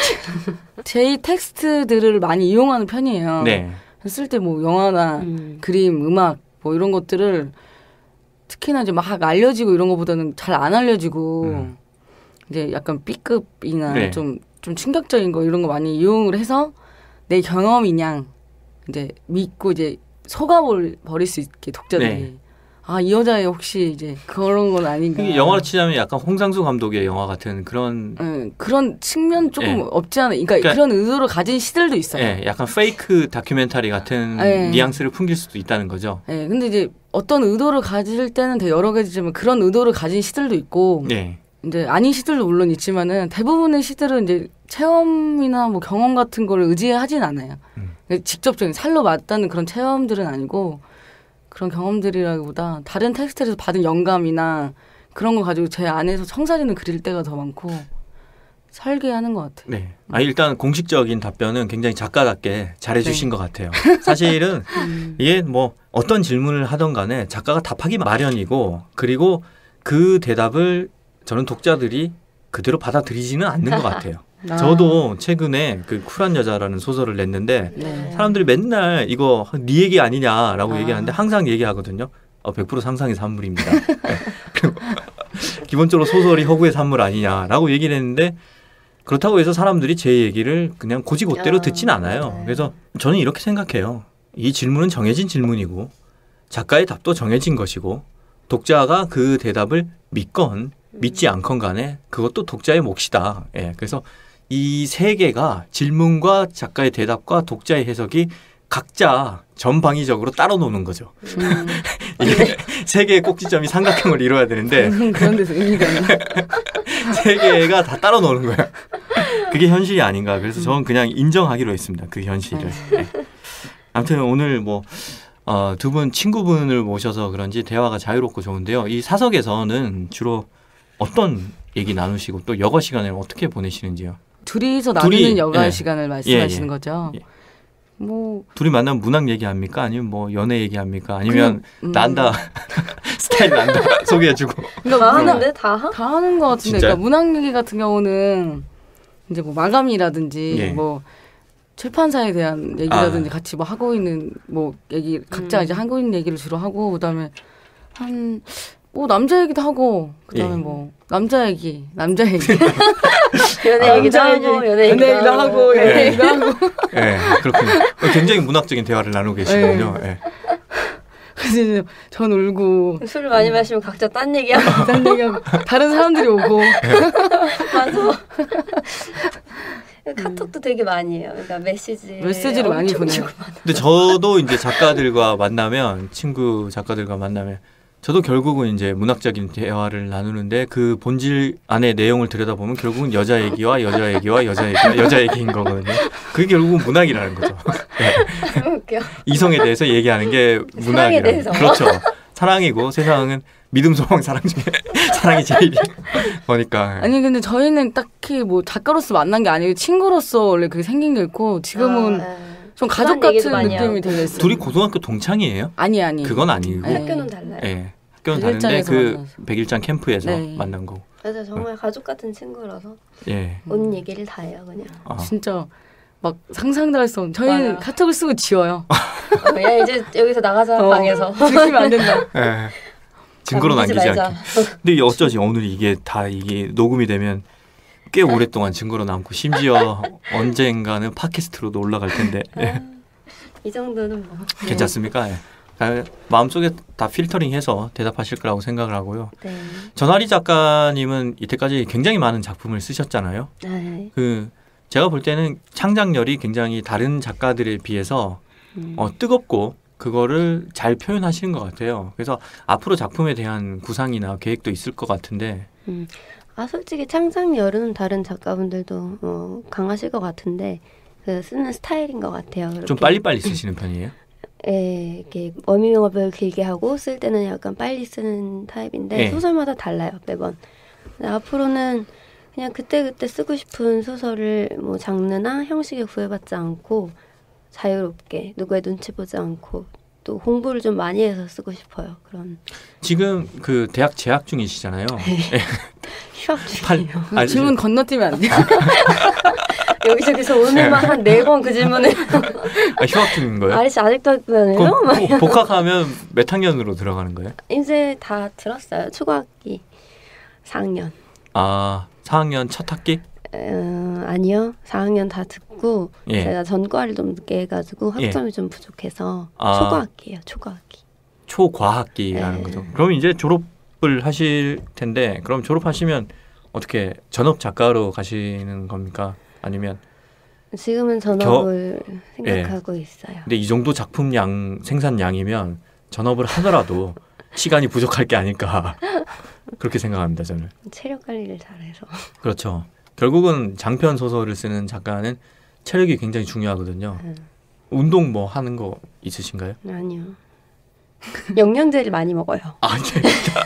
제 텍스트들을 많이 이용하는 편이에요. 네. 쓸 때 뭐 영화나 음. 그림, 음악 뭐 이런 것들을 특히나 이제 막 알려지고 이런 것보다는 잘 안 알려지고 음. 이제 약간 B급이나 네. 좀, 좀 충격적인 거 이런 거 많이 이용을 해서 내 경험이냥 이제 믿고 이제 속아버릴 버릴 수 있게 독자들이 네. 아, 이 여자애 혹시 이제 그런 건 아닌가. 이게 영화로 치자면 약간 홍상수 감독의 영화 같은 그런 응, 그런 측면 조금 예. 없지 않아. 그러니까, 그러니까- 그런 의도를 가진 시들도 있어요. 예, 약간 페이크 다큐멘터리 같은 예. 뉘앙스를 풍길 수도 있다는 거죠. 예, 근데 이제 어떤 의도를 가질 때는 되게 여러 가지지만 그런 의도를 가진 시들도 있고 네. 이제 아닌 시들도 물론 있지만은 대부분의 시들은 이제 체험이나 뭐 경험 같은 걸 의지하진 않아요. 음. 그러니까 직접적인 살로 맞다는 그런 체험들은 아니고 그런 경험들이라기보다 다른 텍스트에서 받은 영감이나 그런 거 가지고 제 안에서 청사진을 그릴 때가 더 많고 설계하는 것 같아요. 네. 아, 일단 공식적인 답변은 굉장히 작가답게 잘해주신 네. 것 같아요. 사실은 음. 이게 뭐 어떤 질문을 하던 간에 작가가 답하기 마련이고 그리고 그 대답을 저는 독자들이 그대로 받아들이지는 않는 것 같아요. 아. 저도 최근에 그 쿨한 여자라는 소설을 냈는데 네. 사람들이 맨날 이거 네 얘기 아니냐라고 아. 얘기하는데 항상 얘기하거든요. 어, 백 퍼센트 상상의 산물입니다. 네. 그리고 기본적으로 소설이 허구의 산물 아니냐라고 얘기를 했는데 그렇다고 해서 사람들이 제 얘기를 그냥 고지고대로 아, 듣진 않아요. 맞아요. 그래서 저는 이렇게 생각해요. 이 질문은 정해진 질문이고 작가의 답도 정해진 것이고 독자가 그 대답을 믿건 믿지 않건 간에 그것도 독자의 몫이다. 예, 그래서 이 세 개가 질문과 작가의 대답과 독자의 해석이 각자 전방위적으로 따로 노는 거죠. 음, 이게 세 개의 꼭지점이 삼각형을 이루어야 되는데 그런 데서 의미가 있나? 세 개가 다 따로 노는 거야. 그게 현실이 아닌가. 그래서 저는 그냥 인정하기로 했습니다. 그 현실을. 네. 아무튼 오늘 뭐 어, 두 분 친구분을 모셔서 그런지 대화가 자유롭고 좋은데요. 이 사석에서는 주로 어떤 얘기 나누시고 또 여가 시간을 어떻게 보내시는지요? 둘이서 둘이, 나누는 여가 예. 시간을 말씀하시는 예, 예. 거죠. 예. 뭐 둘이 만나면 문학 얘기합니까? 아니면 뭐 연애 얘기합니까? 아니면 음. 난다 스타일 난다 소개해주고. 그러니까 다 문학 하는데 다 하? 다 하는 것 같은데, 진짜요? 그러니까 문학 얘기 같은 경우는 이제 뭐 마감이라든지 예. 뭐 출판사에 대한 얘기라든지 아. 같이 뭐 하고 있는 뭐 얘기 각자 음. 이제 하고 있는 얘기를 주로 하고 그다음에 한 뭐 남자 얘기도 하고 그다음에 예. 뭐 남자 얘기 남자 얘기 연애 아. 얘기도 하고 연애 연애 얘기도 얘기도 하고 하고 연애 예. 얘기도 하고 예, 그렇군요. 굉장히 문학적인 대화를 나누고 계시군요. 예. 그래서 이제 전 울고 술 많이 마시면 각자 딴 얘기하고 딴 얘기하고 다른 사람들이 오고 맞아. 카톡도 되게 많이 해요. 그러니까 메시지 메시지를 많이 엄청 보내요. 주고받아요. 근데 저도 이제 작가들과 만나면 친구 작가들과 만나면 저도 결국은 이제 문학적인 대화를 나누는데 그 본질 안에 내용을 들여다보면 결국은 여자 얘기와 여자 얘기와 여자 얘기와 여자 얘기인 거거든요. 그게 결국은 문학이라는 거죠. 네. 너무 웃겨. 이성에 대해서 얘기하는 게 사랑에 문학이라는 대해서. 그렇죠. 사랑이고 세상은 믿음, 소망, 사랑 중에 사랑이 제일 거니까. 아니 근데 저희는 딱히 뭐 작가로서 만난 게 아니고 친구로서 원래 그게 생긴 게 있고 지금은 아, 좀 가족 그런 얘기도 같은 많이 느낌이 하고. 되게 있어요. 둘이 고등학교 동창이에요? 아니 아니. 그건 아니고. 네. 학교는 달라요. 예. 학교는 다른데 백일장에서 그 만나서. 백일장 캠프에서 네. 만난 거고. 그래서 정말 가족 같은 친구라서 예. 온 얘기를 다 해요 그냥. 아. 진짜 막 상상도 할 수 없는. 저희는 맞아요. 카톡을 쓰고 지워요. 어, 야 이제 여기서 나가자 어. 방에서. 들키면 안 된다. 예. 증거로 남기지 남기지 말자. 않게. 근데 이게 어쩌지 오늘 이게 다 이게 녹음이 되면 꽤 오랫동안 증거로 남고 심지어 언젠가는 팟캐스트로도 올라갈 텐데 예. 이 정도는 뭐. 괜찮습니까? 예. 아, 마음속에 다 필터링해서 대답하실 거라고 생각을 하고요. 네. 전하리 작가님은 이때까지 굉장히 많은 작품을 쓰셨잖아요. 네. 그 제가 볼 때는 창작열이 굉장히 다른 작가들에 비해서 음. 어, 뜨겁고 그거를 잘 표현하시는 것 같아요. 그래서 앞으로 작품에 대한 구상이나 계획도 있을 것 같은데. 음. 아 솔직히 창작열은 다른 작가분들도 어, 강하실 것 같은데 그 쓰는 스타일인 것 같아요. 좀 이렇게. 빨리빨리 쓰시는 편이에요? 예, 이렇게 워밍업을 길게 하고 쓸 때는 약간 빨리 쓰는 타입인데 예. 소설마다 달라요 매번. 근데 앞으로는 그냥 그때그때 쓰고 싶은 소설을 뭐 장르나 형식에 구애받지 않고 자유롭게 누구의 눈치 보지 않고 또 공부를 좀 많이 해서 쓰고 싶어요. 그런 지금 그 대학 재학 중이시잖아요. 예. 휴학 팔- 중이에요. 아니, 질문 건너뛰면 안 돼요. 여기저기서 오늘만 한 네 번 그 질문을 아, 휴학 중인 거예요? 아저씨 아직도 학교네요? 그럼 보- 복학하면 몇 학년으로 들어가는 거예요? 이제 다 들었어요. 초등학기 사 학년. 아, 사 학년 첫 학기? 어, 아니요. 사 학년 다 듣고 예. 제가 전과를 좀 늦게 해가지고 예. 학점이 좀 부족해서 아. 초과학기예요. 초과학기. 초과학기라는 네. 거죠. 그럼 이제 졸업을 하실 텐데 그럼 졸업하시면 어떻게 전업 작가로 가시는 겁니까? 아니면 지금은 전업을 생각하고 있어요. 근데 이 정도 작품량 생산량이면 전업을 하더라도 시간이 부족할 게 아닐까 그렇게 생각합니다. 저는. 체력 관리를 잘해서. 그렇죠. 결국은 장편 소설을 쓰는 작가는 체력이 굉장히 중요하거든요. 음. 운동 뭐 하는 거 있으신가요? 아니요. 영양제를 많이 먹어요. 아, 네.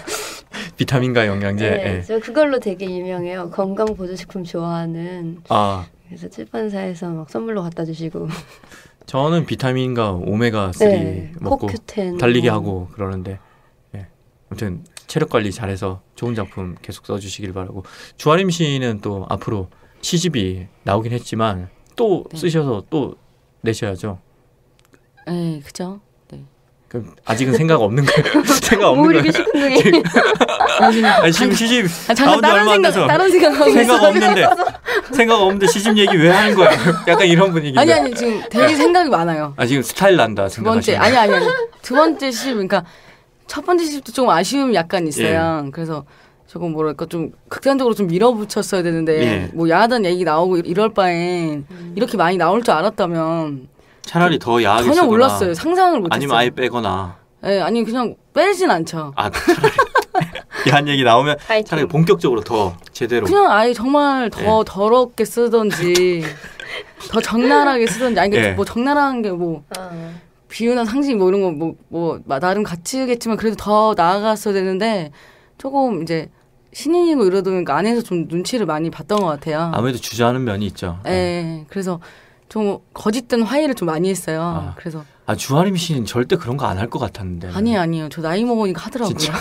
비타민과 영양제. 네, 예. 저 그걸로 되게 유명해요. 건강 보조식품 좋아하는. 아, 그래서 출판사에서 막 선물로 갖다 주시고. 저는 비타민과 오메가 삼 네, 먹고 코큐텐 달리기 뭐. 하고 그러는데 예. 아무튼 체력 관리 잘해서 좋은 작품 계속 써주시길 바라고. 주아림 씨는 또 앞으로 시집이 나오긴 했지만 또 네. 쓰셔서 또 내셔야죠. 네, 그죠. 네. 그럼 아직은 생각 없는 거예요? 생각 없는 뭐 거예요? 이렇게 시큰둥해. 아니 지금 시집 아, 잠깐 나온 지 다른 얼마 안 생각 돼서 다른 생각하고 생각 있어. 없는데 생각 없는데 시집 얘기 왜 하는 거야? 약간 이런 분위기인데. 아니 아니 지금 되게 생각이 많아요. 아 지금 스타일 난다 두 번째 생각하시는 아니 아니 아니 두 번째 시집 그러니까 첫 번째 시집도 좀 아쉬움이 약간 있어요. 그래서 조금 뭐랄까 좀 극단적으로 좀 밀어붙였어야 되는데 예. 뭐 야하던 얘기 나오고 이럴 바엔 음. 이렇게 많이 나올 줄 알았다면 차라리 더 야하게 전혀 쓰거나 몰랐어요. 상상을 못했어요. 아니면 아예 빼거나. 예, 아니 그냥 빼진 않죠. 아 차라리 야한 얘기 나오면 파이팅. 차라리 본격적으로 더 제대로. 그냥 아예 정말 더 예. 더럽게 쓰던지 더 적나라하게 쓰던지 아니 예. 뭐 적나라한 게 뭐 아, 비유나 상징 뭐 이런 거 뭐 뭐 나름 가치겠지만 그래도 더 나아갔어야 되는데 조금 이제 신인이고 이러다 안에서 좀 눈치를 많이 봤던 것 같아요. 아무래도 주저하는 면이 있죠. 예, 그래서 좀 거짓된 화해를 좀 많이 했어요. 아. 그래서 아 주하림 씨는 절대 그런 거 안 할 것 같았는데. 아니에요, 아니에요. 저 나이 먹으니까 하더라고요. 진짜?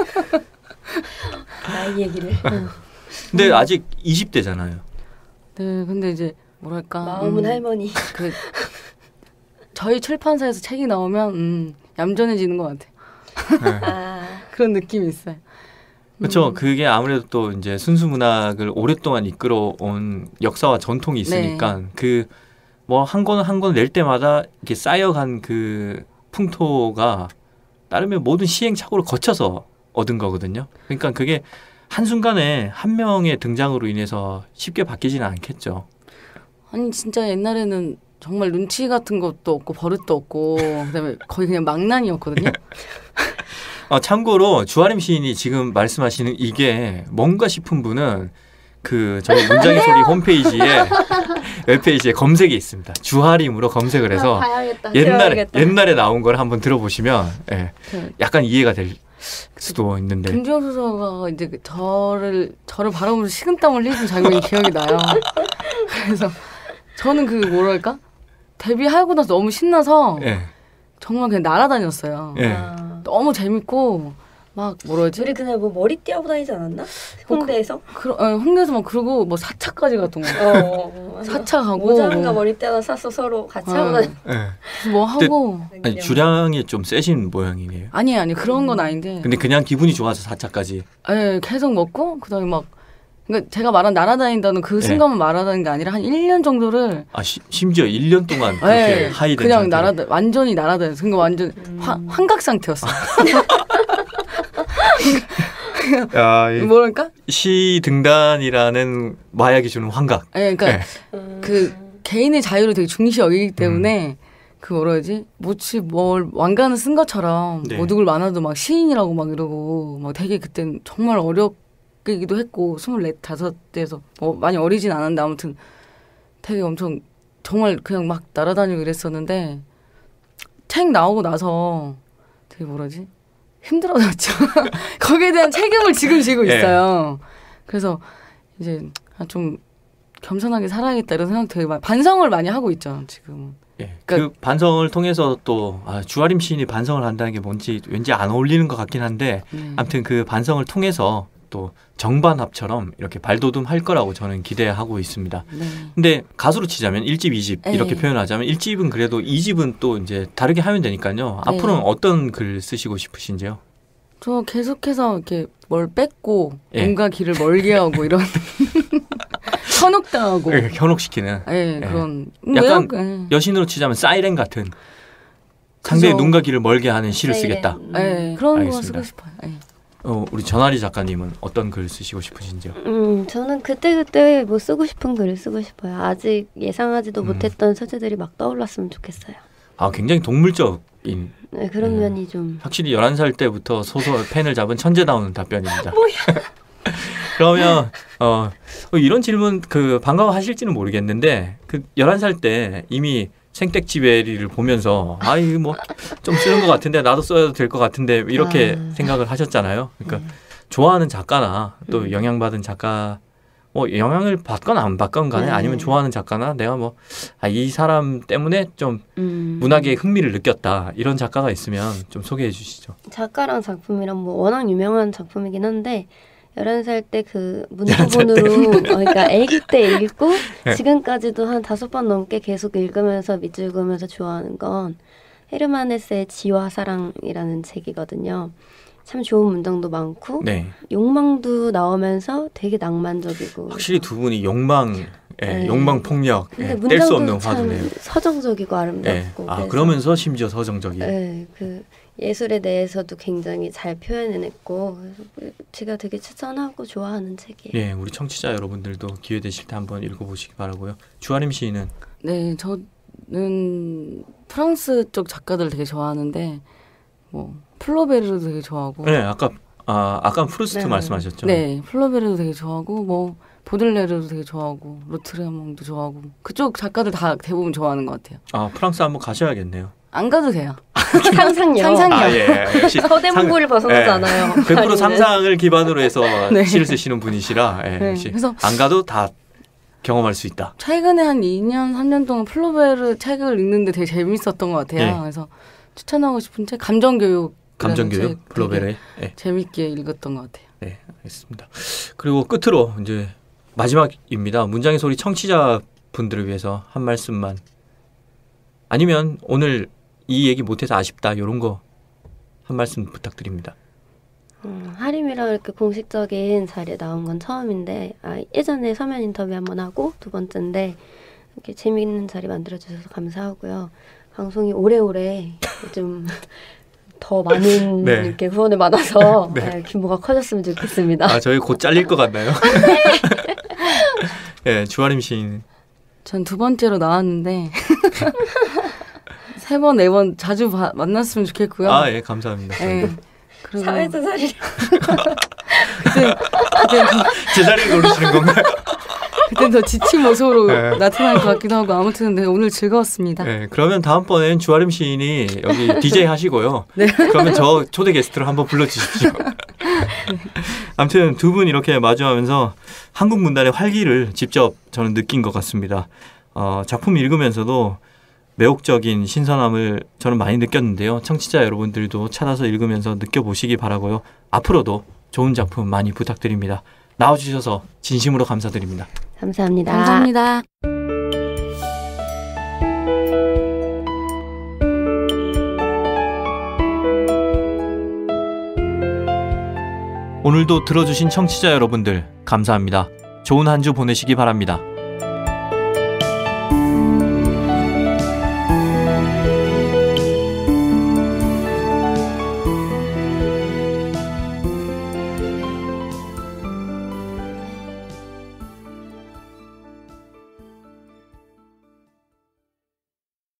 나이 얘기를. 응. 근데 아직 이십 대잖아요. 네, 근데 이제 뭐랄까 마음은 음, 할머니. 그 저희 출판사에서 책이 나오면 음, 얌전해지는 것 같아요. 아, 그런 느낌이 있어요. 그렇죠. 음. 그게 아무래도 또 이제 순수 문학을 오랫동안 이끌어온 역사와 전통이 있으니까 그 뭐 한 권 한 권 낼 때마다 이렇게 쌓여간 그 풍토가 나름의 모든 시행착오를 거쳐서 얻은 거거든요. 그러니까 그게 한순간에 한 명의 등장으로 인해서 쉽게 바뀌지는 않겠죠. 아니 진짜 옛날에는 정말 눈치 같은 것도 없고 버릇도 없고 그다음에 거의 그냥 망난이었거든요. 어, 참고로 주하림 시인이 지금 말씀하시는 이게 뭔가 싶은 분은 그 저희 문장의 소리 홈페이지에 웹페이지에 검색이 있습니다. 주하림으로 검색을 해서 봐야겠다. 옛날에 들어야겠다. 옛날에 나온 걸 한번 들어보시면 예, 그 약간 이해가 될 수도 있는데. 김주영 소설가가 이제 그 저를 저를 바라보면서 식은땀을 흘리는 장면이 기억이 나요. 그래서 저는 그 뭐랄까 데뷔하고 나서 너무 신나서 예, 정말 그냥 날아다녔어요. 예. 아, 너무 재밌고 막 뭐라지? 우리 그날 뭐 머리띠 하고 다니지 않았나? 홍대에서? 그, 어, 홍대에서 막 그러고 뭐 사차까지 갔던 거. 어, 어, 어. 사차 가고 모자인가 뭐, 머리띠 하나 샀어 서로 같이 어. 하고 다니. 예. 뭐 하고 아니, 주량이 좀 세신 모양이네요. 아니 아니 그런 건 아닌데. 근데 그냥 기분이 좋아서 사차까지. 예, 계속 먹고 그다음에 막 그러니까 제가 말한 날아다닌다는 그 네. 순간만 말하다는 게 아니라 한 일 년 정도를 아 시, 심지어 일 년 동안 그렇게 예, 하이된 그냥 상태로. 날아다 완전히 날아다녔어. 그러니까 완전 음. 화, 환각 상태였어. 야, 이 뭐랄까? 시 등단이라는 마약이 주는 환각. 예, 그러니까 네. 음. 그 개인의 자유를 되게 중시 여기기 때문에 그 뭐라 그러지? 뭐지 뭘 왕관을 쓴 것처럼 네. 뭐 누굴 만나도 막 시인이라고 막 이러고 막 되게 그땐 정말 어렵기도 했고 스물넷 다섯 대에서 뭐 많이 어리진 않았는데 아무튼 되게 엄청 정말 그냥 막 날아다니고 이랬었는데 책 나오고 나서 되게 뭐라지? 힘들어졌죠. 거기에 대한 책임을 지금 지고 예. 있어요. 그래서 이제 아, 좀 겸손하게 살아야겠다 이런 생각 되게 많이 반성을 많이 하고 있죠 지금. 예, 그러니까- 그 반성을 통해서 또 아, 주하림 시인이 반성을 한다는 게 뭔지 왠지 안 어울리는 것 같긴 한데 네. 아무튼 그 반성을 통해서 또 정반합처럼 이렇게 발돋움할 거라고 저는 기대하고 있습니다. 네. 근데 가수로 치자면 일 집, 이 집 이렇게 네. 표현하자면 일 집은 그래도 이 집은 또 이제 다르게 하면 되니까요. 네. 앞으로는 어떤 글 쓰시고 싶으신지요? 저 계속해서 이렇게 뭘 뺏고 예. 뭔가 길을 멀게 하고 이런 현혹당하고 예, 현혹시키는 예, 예. 그런 약간 뭐요? 여신으로 치자면 사이렌 같은 상대의 그죠. 눈과 귀를 멀게 하는 시를 사이렌. 쓰겠다. 음. 예, 예, 그런 거 알겠습니다. 쓰고 싶어요. 예. 어, 우리 전하리 작가님은 어떤 글 쓰시고 싶으신지요? 음, 저는 그때그때 뭐 쓰고 싶은 글을 쓰고 싶어요. 아직 예상하지도 음. 못했던 소재들이 막 떠올랐으면 좋겠어요. 아, 굉장히 동물적인 네, 그런 음. 면이 좀 확실히 열한 살 때부터 소설 펜을 잡은 천재다운 답변입니다. 뭐야? 그러면 어, 어, 이런 질문 그 반가워하실지는 모르겠는데 그 열한 살 때 이미 생택지베리를 보면서 아 이거 뭐 좀 쓰는 것 같은데 나도 써야 될 것 같은데 이렇게 아. 생각을 하셨잖아요. 그러니까 좋아하는 작가나 또 음. 영향받은 작가 뭐 영향을 받건 안 받건 간에 네. 아니면 좋아하는 작가나 내가 뭐 이 사람 때문에 좀 음, 문학에 흥미를 느꼈다 이런 작가가 있으면 좀 소개해 주시죠. 작가랑 작품이랑 뭐 워낙 유명한 작품이긴 한데 열한 살 때 그 문구본으로 어, 그러니까 아기 때 읽고 네. 지금까지도 한 다섯 번 넘게 계속 읽으면서 밑줄 그으면서 좋아하는 건 헤르만 헤세의 지와 사랑이라는 책이거든요. 참 좋은 문장도 많고 네. 욕망도 나오면서 되게 낭만적이고 확실히 두 분이 욕망, 예, 네. 욕망 폭력, 근데 예, 뗄 수 문장도 없는 참 화두네요. 서정적이고 예. 아름답고 아 그래서 그러면서 심지어 서정적이. 네, 그 예술에 대해서도 굉장히 잘 표현해냈고 그래서 제가 되게 추천하고 좋아하는 책이에요. 예, 우리 청취자 여러분들도 기회 되실 때 한번 읽어보시기 바라고요. 주아림 시인은 네, 저는 프랑스 쪽 작가들 되게 좋아하는데 뭐 플로베르도 되게 좋아하고 네, 아까 아 아까 프루스트 네. 말씀하셨죠. 네, 플로베르도 되게 좋아하고 뭐 보들레르도 되게 좋아하고 로트르암도 좋아하고 그쪽 작가들 다 대부분 좋아하는 것 같아요. 아 프랑스 한번 가셔야겠네요. 안 가도 돼요. 상상력. 상상력. 아 예, 역시 서대문구를 벗어나지 않아요. 백 퍼센트 아니면. 상상을 기반으로 해서 네. 시를 쓰시는 분이시라 예, 네, 역시 그래서- 안 가도 다 경험할 수 있다. 최근에 한 이 년, 삼 년 동안 플로베르 책을 읽는데 되게 재밌었던 것 같아요. 예. 그래서 추천하고 싶은 책 감정교육. 감정교육 플로베르의. 예. 재밌게 읽었던 것 같아요. 네, 알겠습니다. 그리고 끝으로 이제 마지막입니다. 문장의 소리 청취자 분들을 위해서 한 말씀만. 아니면 오늘 이 얘기 못해서 아쉽다 이런 거 한 말씀 부탁드립니다. 음, 하림이랑 이렇게 공식적인 자리에 나온 건 처음인데 아, 예전에 서면 인터뷰 한번 하고 두 번째인데 이렇게 재미있는 자리 만들어주셔서 감사하고요. 방송이 오래오래 좀 더 많은 네. 이렇게 후원을 받아서 네. 네, 규모가 커졌으면 좋겠습니다. 아 저희 곧 잘릴 것 같나요? 네, 주아림 시인. 전 두 번째로 나왔는데 세 번, 네 번 자주 바, 만났으면 좋겠고요. 아, 예, 감사합니다. 네. 그리고 사회자 자리 그때 그때 제 자리를 노리시는 건가요? 그때 더 지친 모습으로 네. 나타날 것 같기도 하고 아무튼 네, 오늘 즐거웠습니다. 네, 그러면 다음번엔 주아림 시인이 여기 디제이 하시고요. 네. 그러면 저 초대 게스트로 한번 불러주십시오. 아무튼 두 분 이렇게 마주하면서 한국 문단의 활기를 직접 저는 느낀 것 같습니다. 어, 작품 읽으면서도 매혹적인 신선함을 저는 많이 느꼈는데요. 청취자 여러분들도 찾아서 읽으면서 느껴보시기 바라고요. 앞으로도 좋은 작품 많이 부탁드립니다. 나와주셔서 진심으로 감사드립니다. 감사합니다. 감사합니다. 오늘도 들어주신 청취자 여러분들 감사합니다. 좋은 한 주 보내시기 바랍니다.